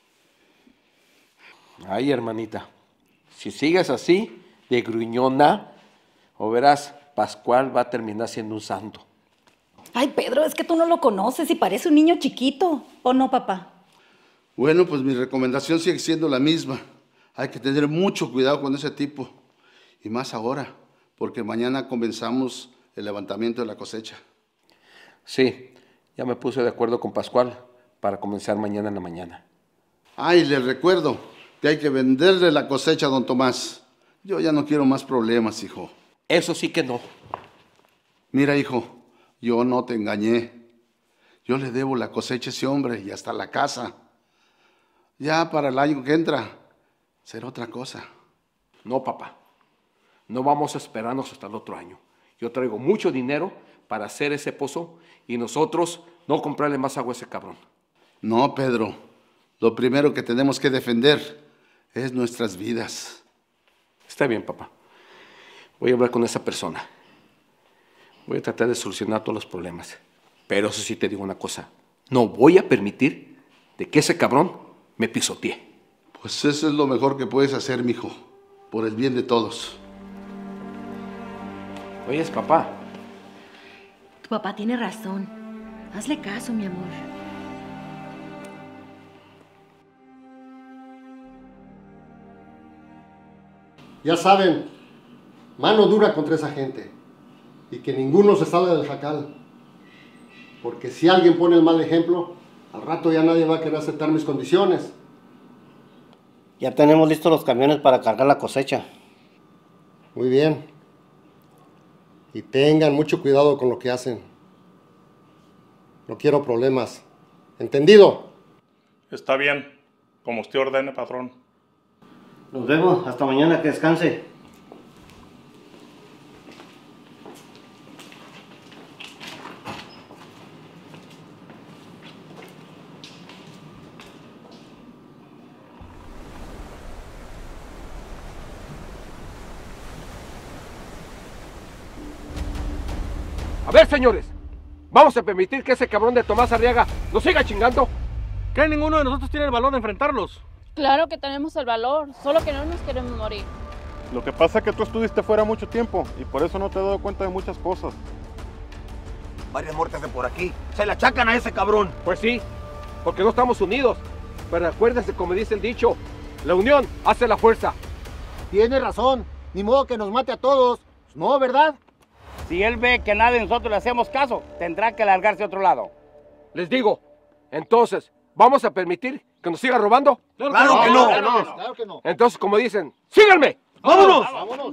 Ay, hermanita, si sigues así, de gruñona, o verás, Pascual va a terminar siendo un santo. Ay, Pedro, es que tú no lo conoces y parece un niño chiquito. ¿O no, papá? Bueno, pues mi recomendación sigue siendo la misma. Hay que tener mucho cuidado con ese tipo. Y más ahora, porque mañana comenzamos el levantamiento de la cosecha. Sí, ya me puse de acuerdo con Pascual para comenzar mañana en la mañana. Ay, les recuerdo que hay que venderle la cosecha a don Tomás. Yo ya no quiero más problemas, hijo. Eso sí que no. Mira, hijo, yo no te engañé. Yo le debo la cosecha a ese hombre y hasta la casa. Ya para el año que entra, será otra cosa. No, papá. No vamos a esperarnos hasta el otro año. Yo traigo mucho dinero para hacer ese pozo y nosotros no comprarle más agua a ese cabrón. No, Pedro. Lo primero que tenemos que defender es nuestras vidas. Está bien, papá. Voy a hablar con esa persona. Voy a tratar de solucionar todos los problemas. Pero eso sí te digo una cosa. No voy a permitir de que ese cabrón me pisotee. Pues eso es lo mejor que puedes hacer, mijo. Por el bien de todos. Oyes, papá. Tu papá tiene razón. Hazle caso, mi amor. Ya saben, mano dura contra esa gente. Y que ninguno se salga del jacal. Porque si alguien pone el mal ejemplo, al rato ya nadie va a querer aceptar mis condiciones. Ya tenemos listos los camiones para cargar la cosecha. Muy bien. Y tengan mucho cuidado con lo que hacen. No quiero problemas. ¿Entendido? Está bien, como usted ordene, patrón. Nos vemos, hasta mañana, que descanse. A ver, señores, ¿vamos a permitir que ese cabrón de Tomás Arriaga nos siga chingando? ¿Qué ninguno de nosotros tiene el valor de enfrentarlos? Claro que tenemos el valor, solo que no nos queremos morir. Lo que pasa es que tú estuviste fuera mucho tiempo y por eso no te has dado cuenta de muchas cosas. Varias muertes de por aquí. Se le achacan a ese cabrón. Pues sí, porque no estamos unidos. Pero acuérdense, como dice el dicho, la unión hace la fuerza. Tiene razón. Ni modo que nos mate a todos. No, ¿verdad? Si él ve que nadie de nosotros le hacemos caso, tendrá que largarse a otro lado. Les digo, entonces, ¿vamos a permitir que nos siga robando? Claro que no. Claro que no. Entonces, como dicen, ¡síganme! ¡Vámonos! ¡Vámonos!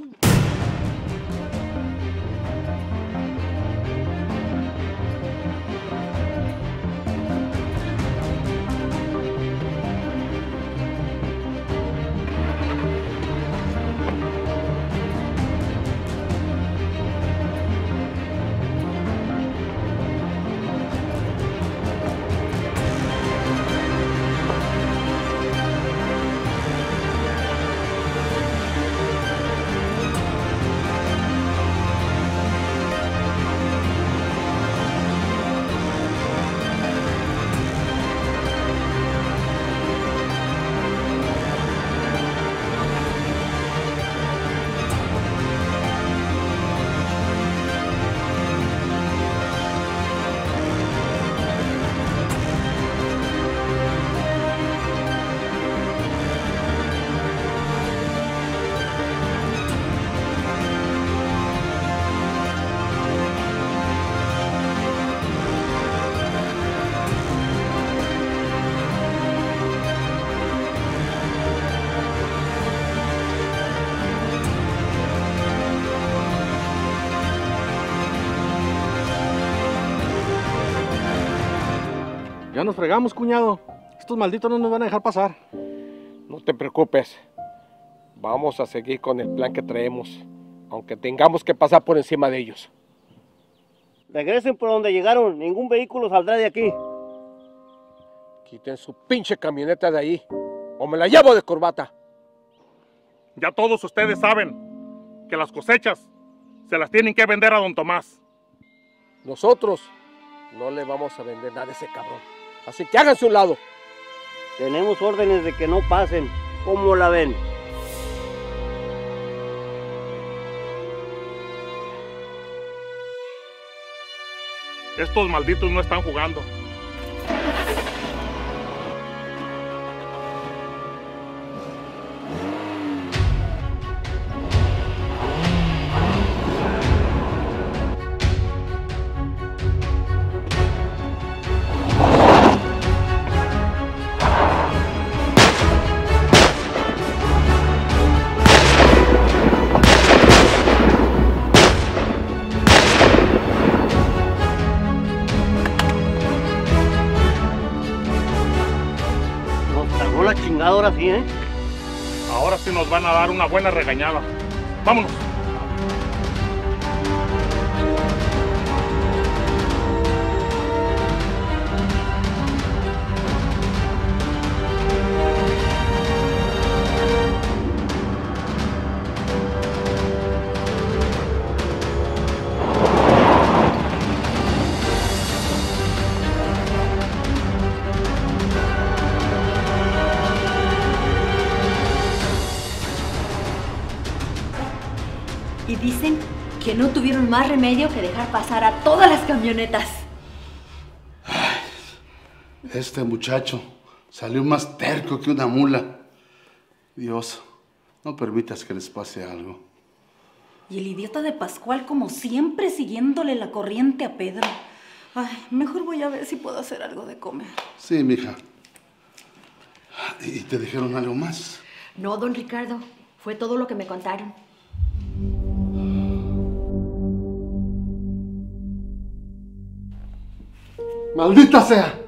Ya nos fregamos, cuñado. Estos malditos no nos van a dejar pasar. No te preocupes. Vamos a seguir con el plan que traemos, aunque tengamos que pasar por encima de ellos. Regresen por donde llegaron. Ningún vehículo saldrá de aquí. Quiten su pinche camioneta de ahí, o me la llevo de corbata. Ya todos ustedes saben que las cosechas se las tienen que vender a don Tomás. Nosotros no le vamos a vender nada a ese cabrón. Así que háganse a un lado. Tenemos órdenes de que no pasen. ¿Cómo la ven? Estos malditos no están jugando. Ahora sí, ¿eh? Ahora sí nos van a dar una buena regañada. ¡Vámonos! Y dicen que no tuvieron más remedio que dejar pasar a todas las camionetas. Este muchacho salió más terco que una mula. Dios, no permitas que les pase algo. Y el idiota de Pascual, como siempre, siguiéndole la corriente a Pedro. Ay, mejor voy a ver si puedo hacer algo de comer. Sí, mija. ¿Y te dijeron algo más? No, don Ricardo. Fue todo lo que me contaron. ¡Maldita sea!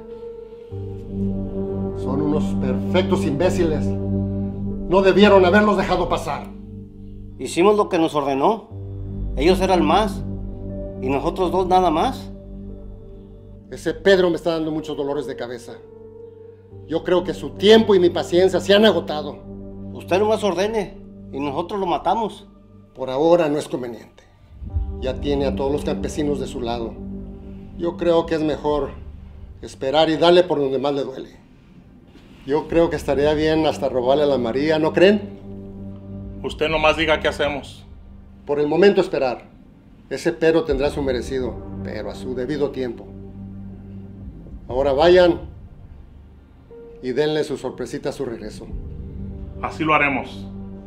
Son unos perfectos imbéciles. No debieron haberlos dejado pasar. Hicimos lo que nos ordenó. Ellos eran más. Y nosotros dos nada más. Ese Pedro me está dando muchos dolores de cabeza. Yo creo que su tiempo y mi paciencia se han agotado. Usted nomás ordene y nosotros lo matamos. Por ahora no es conveniente. Ya tiene a todos los campesinos de su lado. Yo creo que es mejor esperar y darle por donde más le duele. Yo creo que estaría bien hasta robarle a la María, ¿no creen? Usted nomás diga qué hacemos. Por el momento esperar. Ese Pedro tendrá su merecido, pero a su debido tiempo. Ahora vayan y denle su sorpresita a su regreso. Así lo haremos.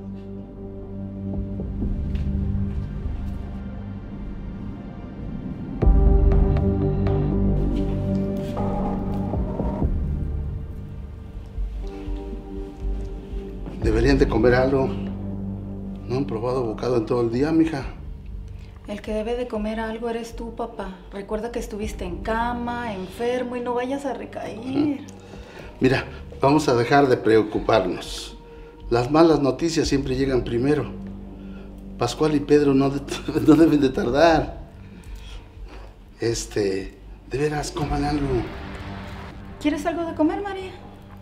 Deberían de comer algo. No han probado bocado en todo el día, mija. El que debe de comer algo eres tú, papá. Recuerda que estuviste en cama, enfermo, y no vayas a recaer. Mira, vamos a dejar de preocuparnos. Las malas noticias siempre llegan primero. Pascual y Pedro no deben de tardar. De veras, coman algo. ¿Quieres algo de comer, María?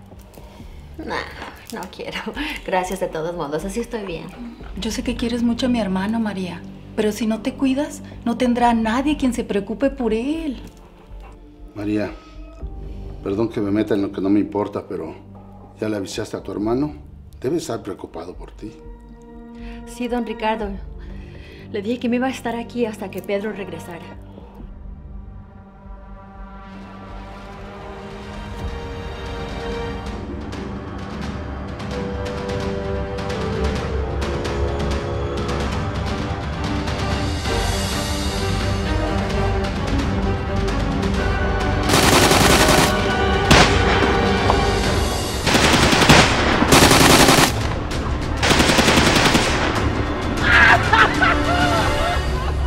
No quiero. Gracias de todos modos, así estoy bien. Yo sé que quieres mucho a mi hermano, María, pero si no te cuidas, no tendrá nadie quien se preocupe por él. María, perdón que me meta en lo que no me importa, pero ¿ya le avisaste a tu hermano? Debe estar preocupado por ti. Sí, don Ricardo. Le dije que me iba a estar aquí hasta que Pedro regresara.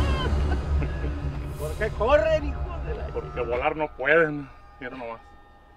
Porque volar no pueden. Mira nomás.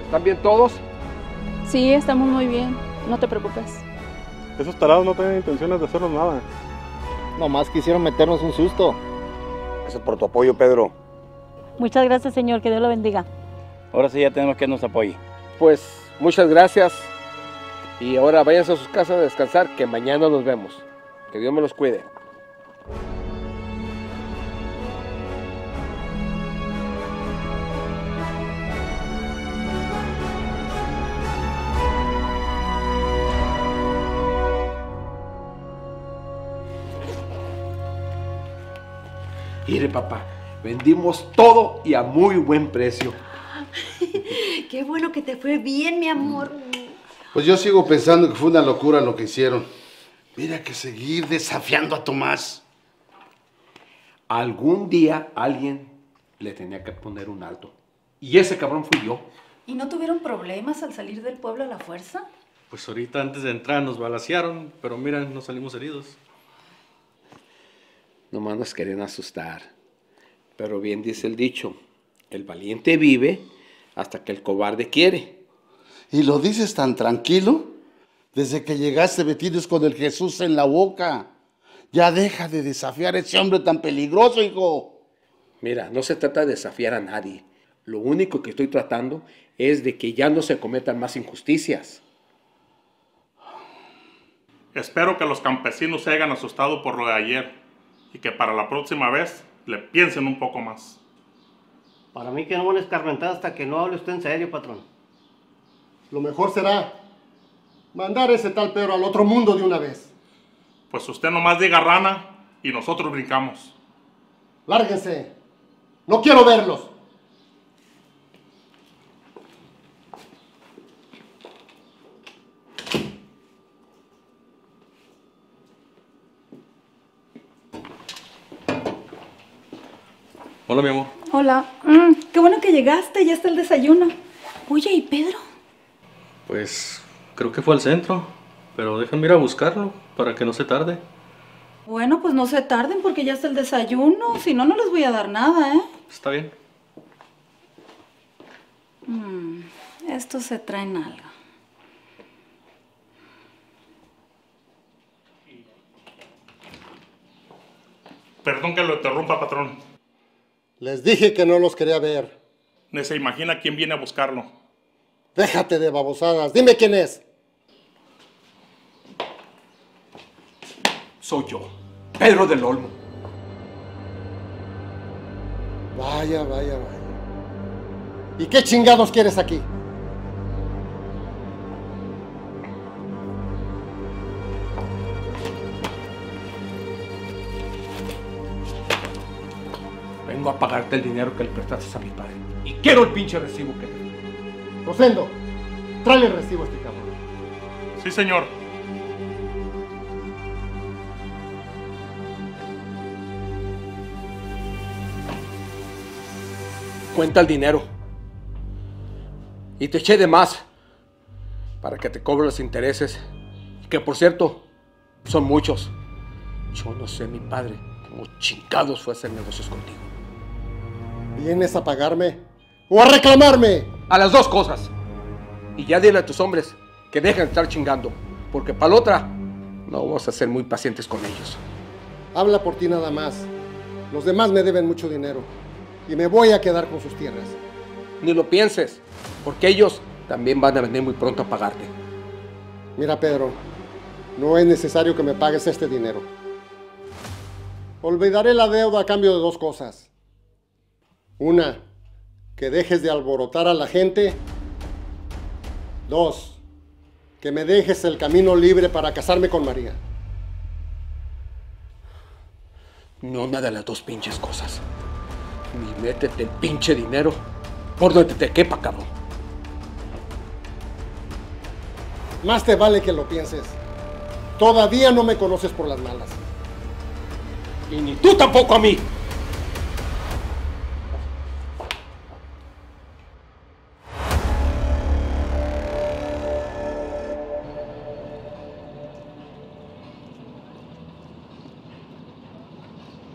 ¿Están bien todos? Sí, estamos muy bien. No te preocupes. Esos tarados no tienen intenciones de hacernos nada. Nomás quisieron meternos un susto. Eso por tu apoyo, Pedro. Muchas gracias, señor. Que Dios lo bendiga. Ahora sí ya tenemos que nos apoye. Pues muchas gracias. Y ahora váyanse a sus casas a descansar, que mañana nos vemos. Que Dios me los cuide. Mire, papá, vendimos todo y a muy buen precio. Qué bueno que te fue bien, mi amor. Pues yo sigo pensando que fue una locura lo que hicieron. Mira que seguir desafiando a Tomás. Algún día alguien le tenía que poner un alto. Y ese cabrón fui yo. ¿Y no tuvieron problemas al salir del pueblo a la fuerza? Pues ahorita antes de entrar nos balacearon, pero mira, no salimos heridos. Nomás nos querían asustar. Pero bien dice el dicho, el valiente vive hasta que el cobarde quiere. ¿Y lo dices tan tranquilo? Desde que llegaste me tienes con el Jesús en la boca. Ya deja de desafiar a ese hombre tan peligroso, hijo. Mira, no se trata de desafiar a nadie. Lo único que estoy tratando es de que ya no se cometan más injusticias. Espero que los campesinos se hayan asustado por lo de ayer y que para la próxima vez le piensen un poco más. Para mí que no van a escarmentar hasta que no hable usted en serio, patrón. Lo mejor será mandar a ese tal Pedro al otro mundo de una vez. Pues usted nomás diga rana y nosotros brincamos. Lárguense. No quiero verlos. Hola, mi amor. Hola. Qué bueno que llegaste, ya está el desayuno. Oye, ¿y Pedro? Pues creo que fue al centro, pero déjame ir a buscarlo para que no se tarde. Bueno, pues no se tarden porque ya está el desayuno, si no, no les voy a dar nada, ¿eh? Está bien. Estos se traen algo. Perdón que lo interrumpa, patrón. Les dije que no los quería ver. Ni se imagina quién viene a buscarlo. Déjate de babosadas. Dime quién es. Soy yo, Pedro del Olmo. Vaya, vaya, vaya. ¿Y qué chingados quieres aquí? Vengo a pagarte el dinero que le prestaste a mi padre. Y quiero el pinche recibo que te di. Rosendo, tráele el recibo a este cabrón. Sí, señor. Cuenta el dinero. Y te eché de más para que te cobre los intereses. Que por cierto, son muchos. Yo no sé, mi padre, cómo chingados fue a hacer negocios contigo. ¿Vienes a pagarme o a reclamarme? A las dos cosas. Y ya dile a tus hombres que dejen de estar chingando, porque para la otra no vamos a ser muy pacientes con ellos. Habla por ti nada más. Los demás me deben mucho dinero y me voy a quedar con sus tierras. Ni lo pienses, porque ellos también van a venir muy pronto a pagarte. Mira, Pedro, no es necesario que me pagues este dinero. Olvidaré la deuda a cambio de dos cosas. Una, que dejes de alborotar a la gente. Dos, que me dejes el camino libre para casarme con María. No, una de las dos pinches cosas. Ni métete el pinche dinero por donde te quepa, cabrón. Más te vale que lo pienses. Todavía no me conoces por las malas. Y ni tú tampoco a mí.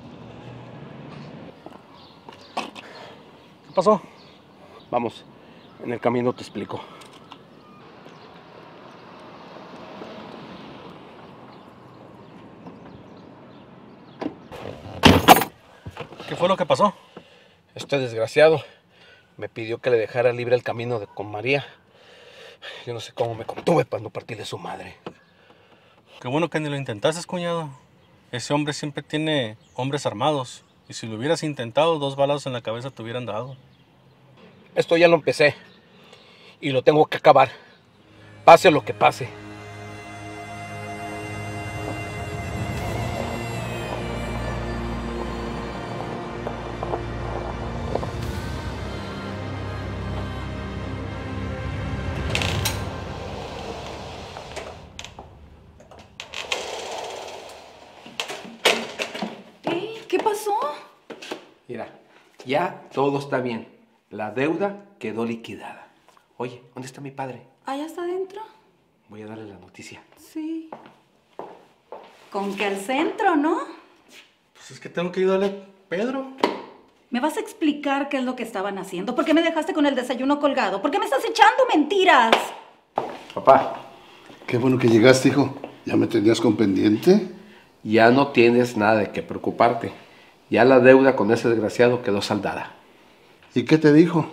¿Qué pasó? Vamos. En el camino te explico. ¿Qué fue lo que pasó? Este desgraciado me pidió que le dejara libre el camino con María. Yo no sé cómo me contuve para no partirle su madre. Qué bueno que ni lo intentaste, cuñado. Ese hombre siempre tiene hombres armados. Y si lo hubieras intentado, 2 balazos en la cabeza te hubieran dado. Esto ya lo empecé. Y lo tengo que acabar. Pase lo que pase. ¿Qué pasó? Mira, ya todo está bien. La deuda quedó liquidada. Oye, ¿dónde está mi padre? ¿Allá está adentro? Voy a darle la noticia. Sí. Con que al centro, ¿no? Pues es que tengo que ayudarle a Pedro. ¿Me vas a explicar qué es lo que estaban haciendo? ¿Por qué me dejaste con el desayuno colgado? ¿Por qué me estás echando mentiras? Papá. Qué bueno que llegaste, hijo. ¿Ya me tenías con pendiente? Ya no tienes nada de qué preocuparte. Ya la deuda con ese desgraciado quedó saldada. ¿Y qué te dijo?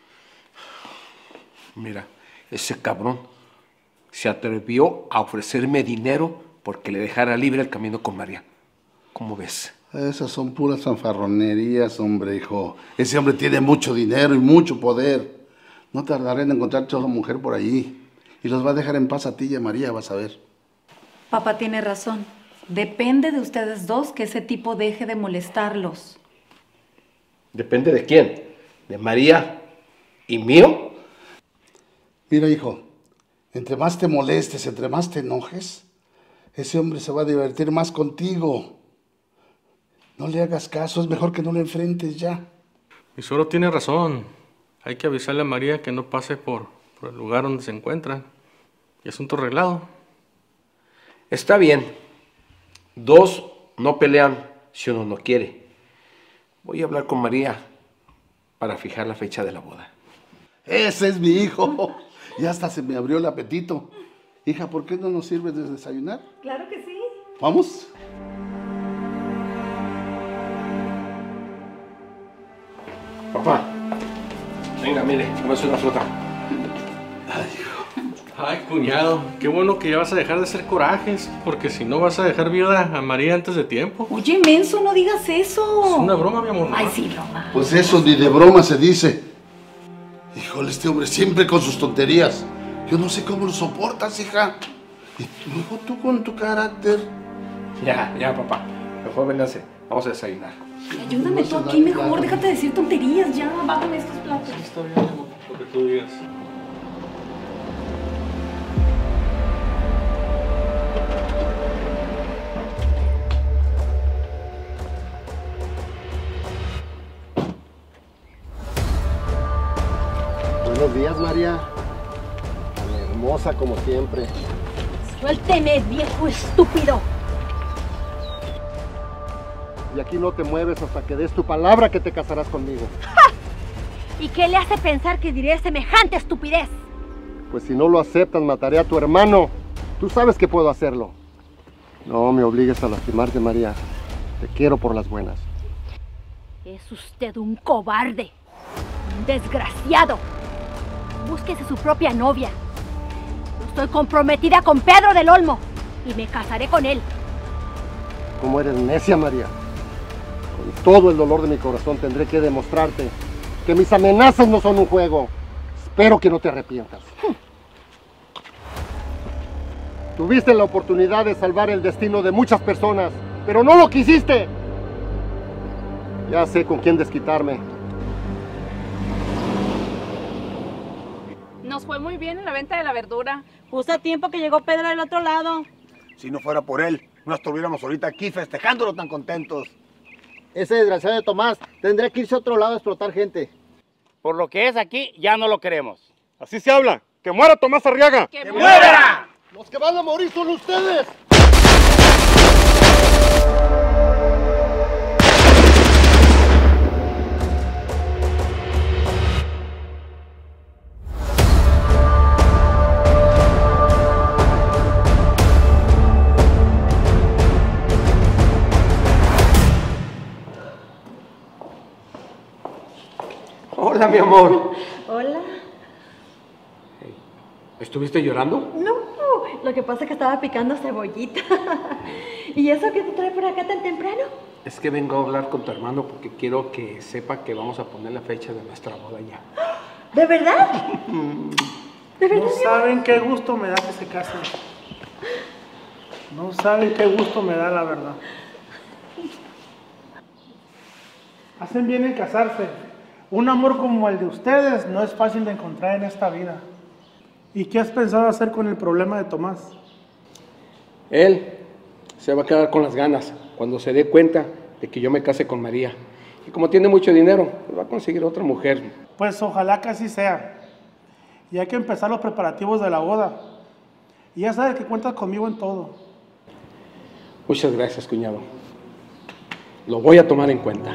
Mira, ese cabrón se atrevió a ofrecerme dinero porque le dejara libre el camino con María. ¿Cómo ves? Esas son puras fanfarronerías, hombre, hijo. Ese hombre tiene mucho dinero y mucho poder. No tardará en encontrar a otra mujer por allí. Y los va a dejar en paz a ti y a María, vas a ver. Papá tiene razón. Depende de ustedes dos que ese tipo deje de molestarlos. ¿Depende de quién? ¿De María y mío? Mira, hijo, entre más te molestes, entre más te enojes, ese hombre se va a divertir más contigo. No le hagas caso, es mejor que no lo enfrentes ya. Mi suegro tiene razón. Hay que avisarle a María que no pase por el lugar donde se encuentran. Y asunto arreglado. Está bien. 2 no pelean si uno no quiere. Voy a hablar con María para fijar la fecha de la boda. Ese es mi hijo. Ya hasta se me abrió el apetito. Hija, ¿por qué no nos sirves de desayunar? Claro que sí. ¿Vamos? Papá, venga, mire, tómese una fruta. Ay, cuñado, qué bueno que ya vas a dejar de hacer corajes, porque si no vas a dejar viuda a María antes de tiempo. Oye, menso, no digas eso. Es una broma, mi amor. Ay, sí, broma. Pues eso ni de broma se dice. Híjole, este hombre siempre con sus tonterías. Yo no sé cómo lo soportas, hija. Y luego tú con tu carácter. Ya, papá. Mejor vénganse. Vamos a desayunar. Ayúdame tú aquí mejor. Déjate de decir tonterías ya. Bájame estos platos. Está bien, amor, lo que tú digas. Buenos días, María. Tan hermosa como siempre. Suélteme, viejo estúpido. Y aquí no te mueves hasta que des tu palabra que te casarás conmigo. ¡Ja! ¿Y qué le hace pensar que diré semejante estupidez? Pues si no lo aceptas, mataré a tu hermano. Tú sabes que puedo hacerlo. No me obligues a lastimarte, María. Te quiero por las buenas. Es usted un cobarde. Un desgraciado. Búsquese su propia novia. Yo estoy comprometida con Pedro del Olmo y me casaré con él. ¿Cómo eres necia, María? Con todo el dolor de mi corazón tendré que demostrarte que mis amenazas no son un juego. Espero que no te arrepientas. Tuviste la oportunidad de salvar el destino de muchas personas, pero no lo quisiste. Ya sé con quién desquitarme. Nos fue muy bien en la venta de la verdura. Justo a tiempo que llegó Pedro del otro lado. Si no fuera por él, no estuviéramos ahorita aquí festejándolo tan contentos. Ese desgraciado de Tomás tendría que irse a otro lado a explotar gente. Por lo que es aquí, ya no lo queremos. Así se habla. ¡Que muera Tomás Arriaga! ¡Que muera! Los que van a morir son ustedes. Hola, mi amor. Hola. ¿Estuviste llorando? No, lo que pasa es que estaba picando cebollita. ¿Y eso qué te trae por acá tan temprano? Es que vengo a hablar con tu hermano porque quiero que sepa que vamos a poner la fecha de nuestra boda ya. ¿De verdad? ¿De verdad? No saben qué gusto me da que se casen. No saben qué gusto me da, la verdad. Hacen bien en casarse. Un amor como el de ustedes no es fácil de encontrar en esta vida. ¿Y qué has pensado hacer con el problema de Tomás? Él se va a quedar con las ganas cuando se dé cuenta de que yo me case con María. Y como tiene mucho dinero, pues va a conseguir otra mujer. Pues ojalá que así sea. Y hay que empezar los preparativos de la boda. Y ya sabes que cuentas conmigo en todo. Muchas gracias, cuñado. Lo voy a tomar en cuenta.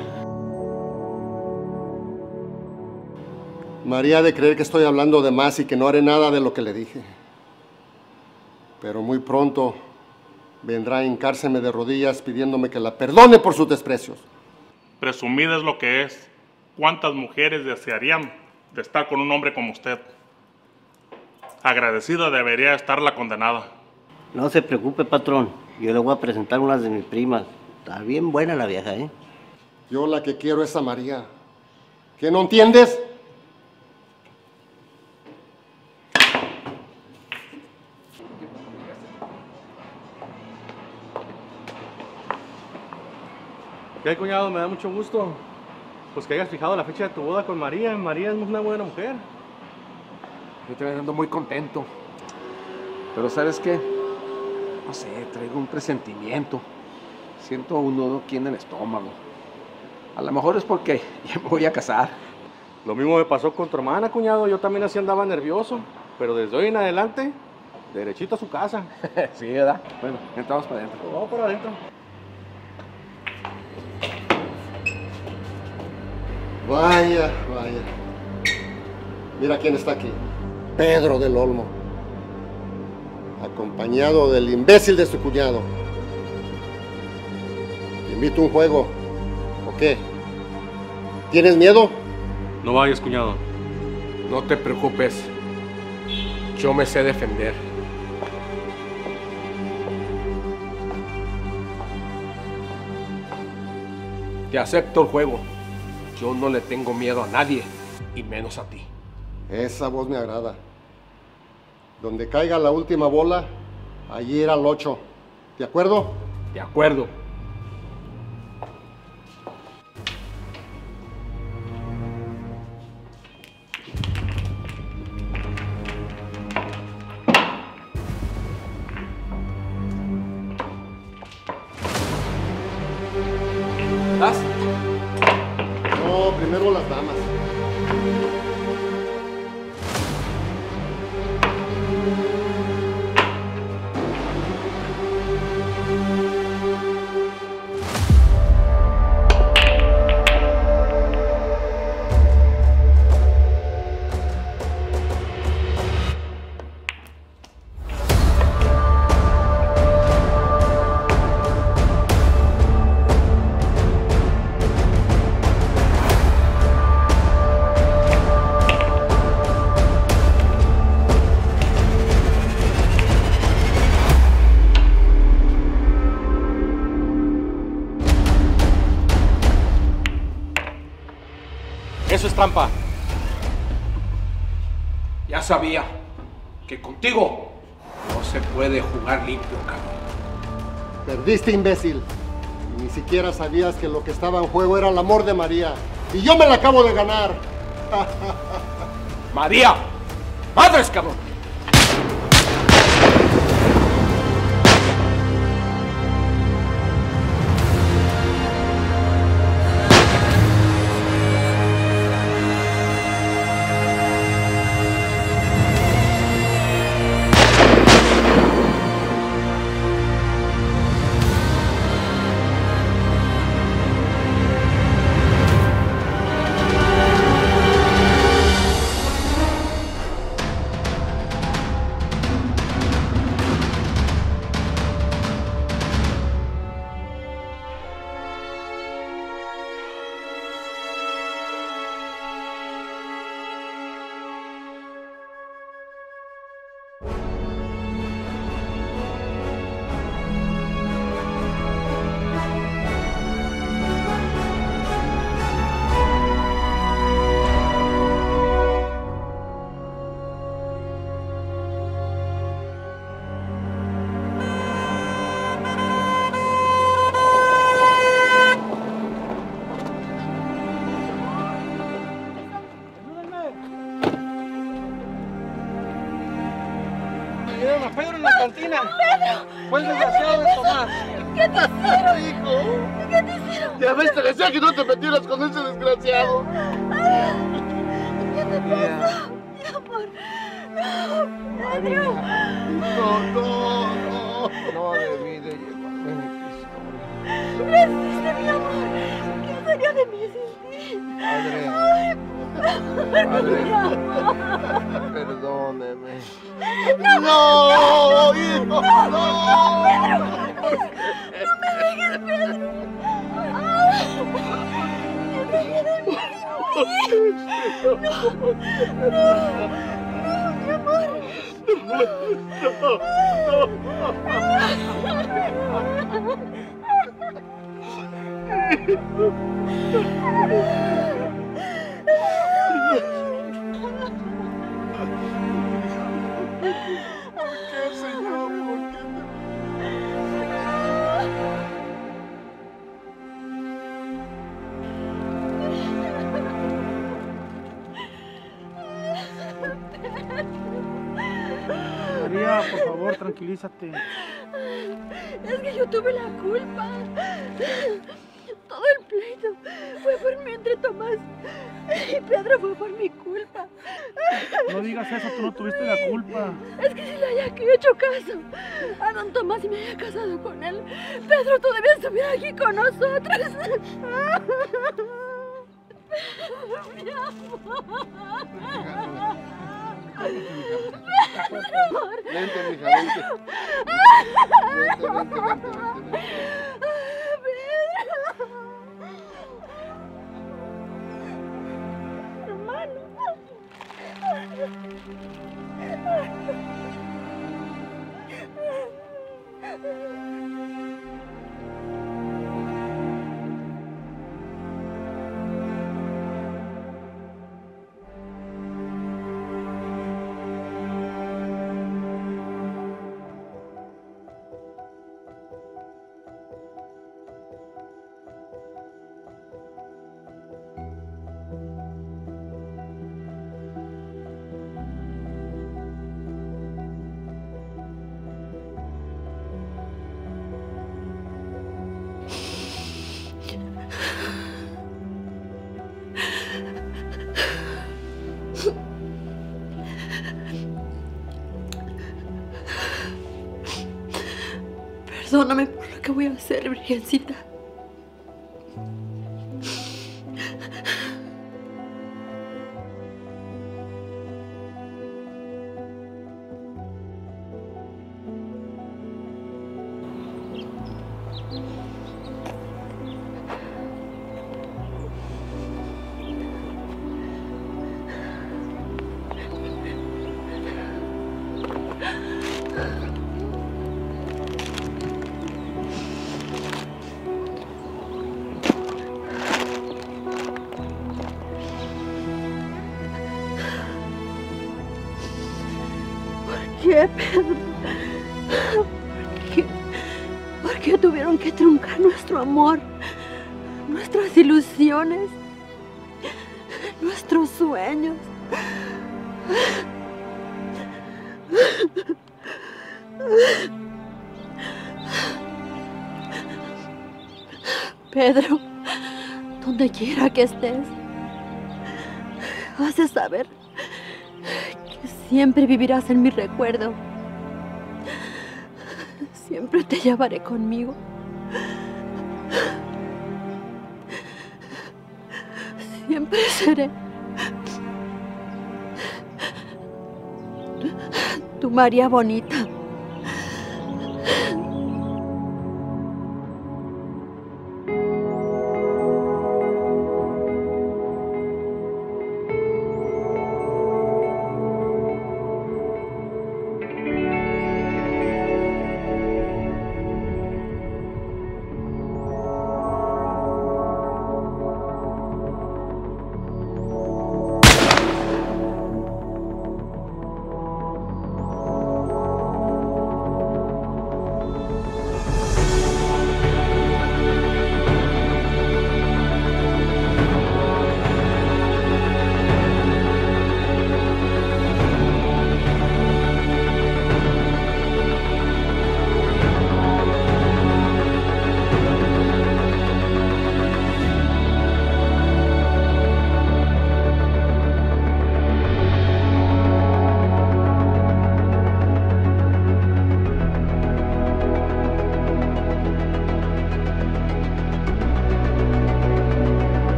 María ha de creer que estoy hablando de más y que no haré nada de lo que le dije. Pero muy pronto vendrá a hincárseme de rodillas pidiéndome que la perdone por sus desprecios. Presumida es lo que es. ¿Cuántas mujeres desearían de estar con un hombre como usted? Agradecida debería estar la condenada. No se preocupe, patrón. Yo le voy a presentar unas de mis primas. Está bien buena la vieja, ¿eh? Yo la que quiero es a María. ¿Qué no entiendes? ¿Qué hay, cuñado? Me da mucho gusto. Pues que hayas fijado la fecha de tu boda con María. María es una buena mujer. Yo estoy ando muy contento. Pero ¿sabes qué? No sé, traigo un presentimiento. Siento un nudo aquí en el estómago. A lo mejor es porque ya me voy a casar. Lo mismo me pasó con tu hermana, cuñado. Yo también así andaba nervioso. Pero desde hoy en adelante, derechito a su casa. Sí, ¿verdad? Bueno, entramos para adentro. Vamos para adentro. Vaya, vaya. Mira quién está aquí. Pedro del Olmo. Acompañado del imbécil de su cuñado. Te invito a un juego. ¿O qué? ¿Tienes miedo? No vayas, cuñado. No te preocupes. Yo me sé defender. Te acepto el juego. Yo no le tengo miedo a nadie, y menos a ti. Esa voz me agrada. Donde caiga la última bola, allí era el 8. ¿De acuerdo? De acuerdo. ¿Vas? No, primero las damas. Eso es trampa. Ya sabía que contigo no se puede jugar limpio, cabrón. Perdiste, imbécil. Y ni siquiera sabías que lo que estaba en juego era el amor de María. Y yo me la acabo de ganar. ¡María! ¡Madres, cabrón! Olvidaron a Pedro en la cantina. ¡Pedro! Fue el desgraciado de Tomás. ¿Qué te hicieron? Hijo. ¿Qué te hicieron? Ya ves, te decía que no te metieras con ese desgraciado. ¿Qué te pasó? Mi amor. Pedro. No debí de llevarme mi pistola. ¿Qué hiciste, mi amor? ¿Qué sería de mí sin ti? Padre. Ay, Padre. mi amor. Perdóneme. No, hijo, no, Pedro. No me dejes, Pedro. ¿Qué sería de mí sin ti? No, mi amor. ¿Por qué, Señor? ¿Por qué María, por favor, tranquilízate. Es que yo tuve la culpa. Todo el pleito fue por mí entre Tomás y Pedro, fue por mi culpa. No digas eso, tú no tuviste la culpa. Es que si le haya hecho caso a don Tomás y me haya casado con él, Pedro todavía estuviera aquí con nosotros. Mi amor. Vente, mija, vente. Vente. Hermano. Perdóname por lo que voy a hacer, Virgencita. ¿Por qué, Pedro? ¿Por qué tuvieron que truncar nuestro amor, nuestras ilusiones, nuestros sueños? Pedro, donde quiera que estés, has de saber que siempre vivirás en mi recuerdo. Siempre te llevaré conmigo. Siempre seré tu María bonita.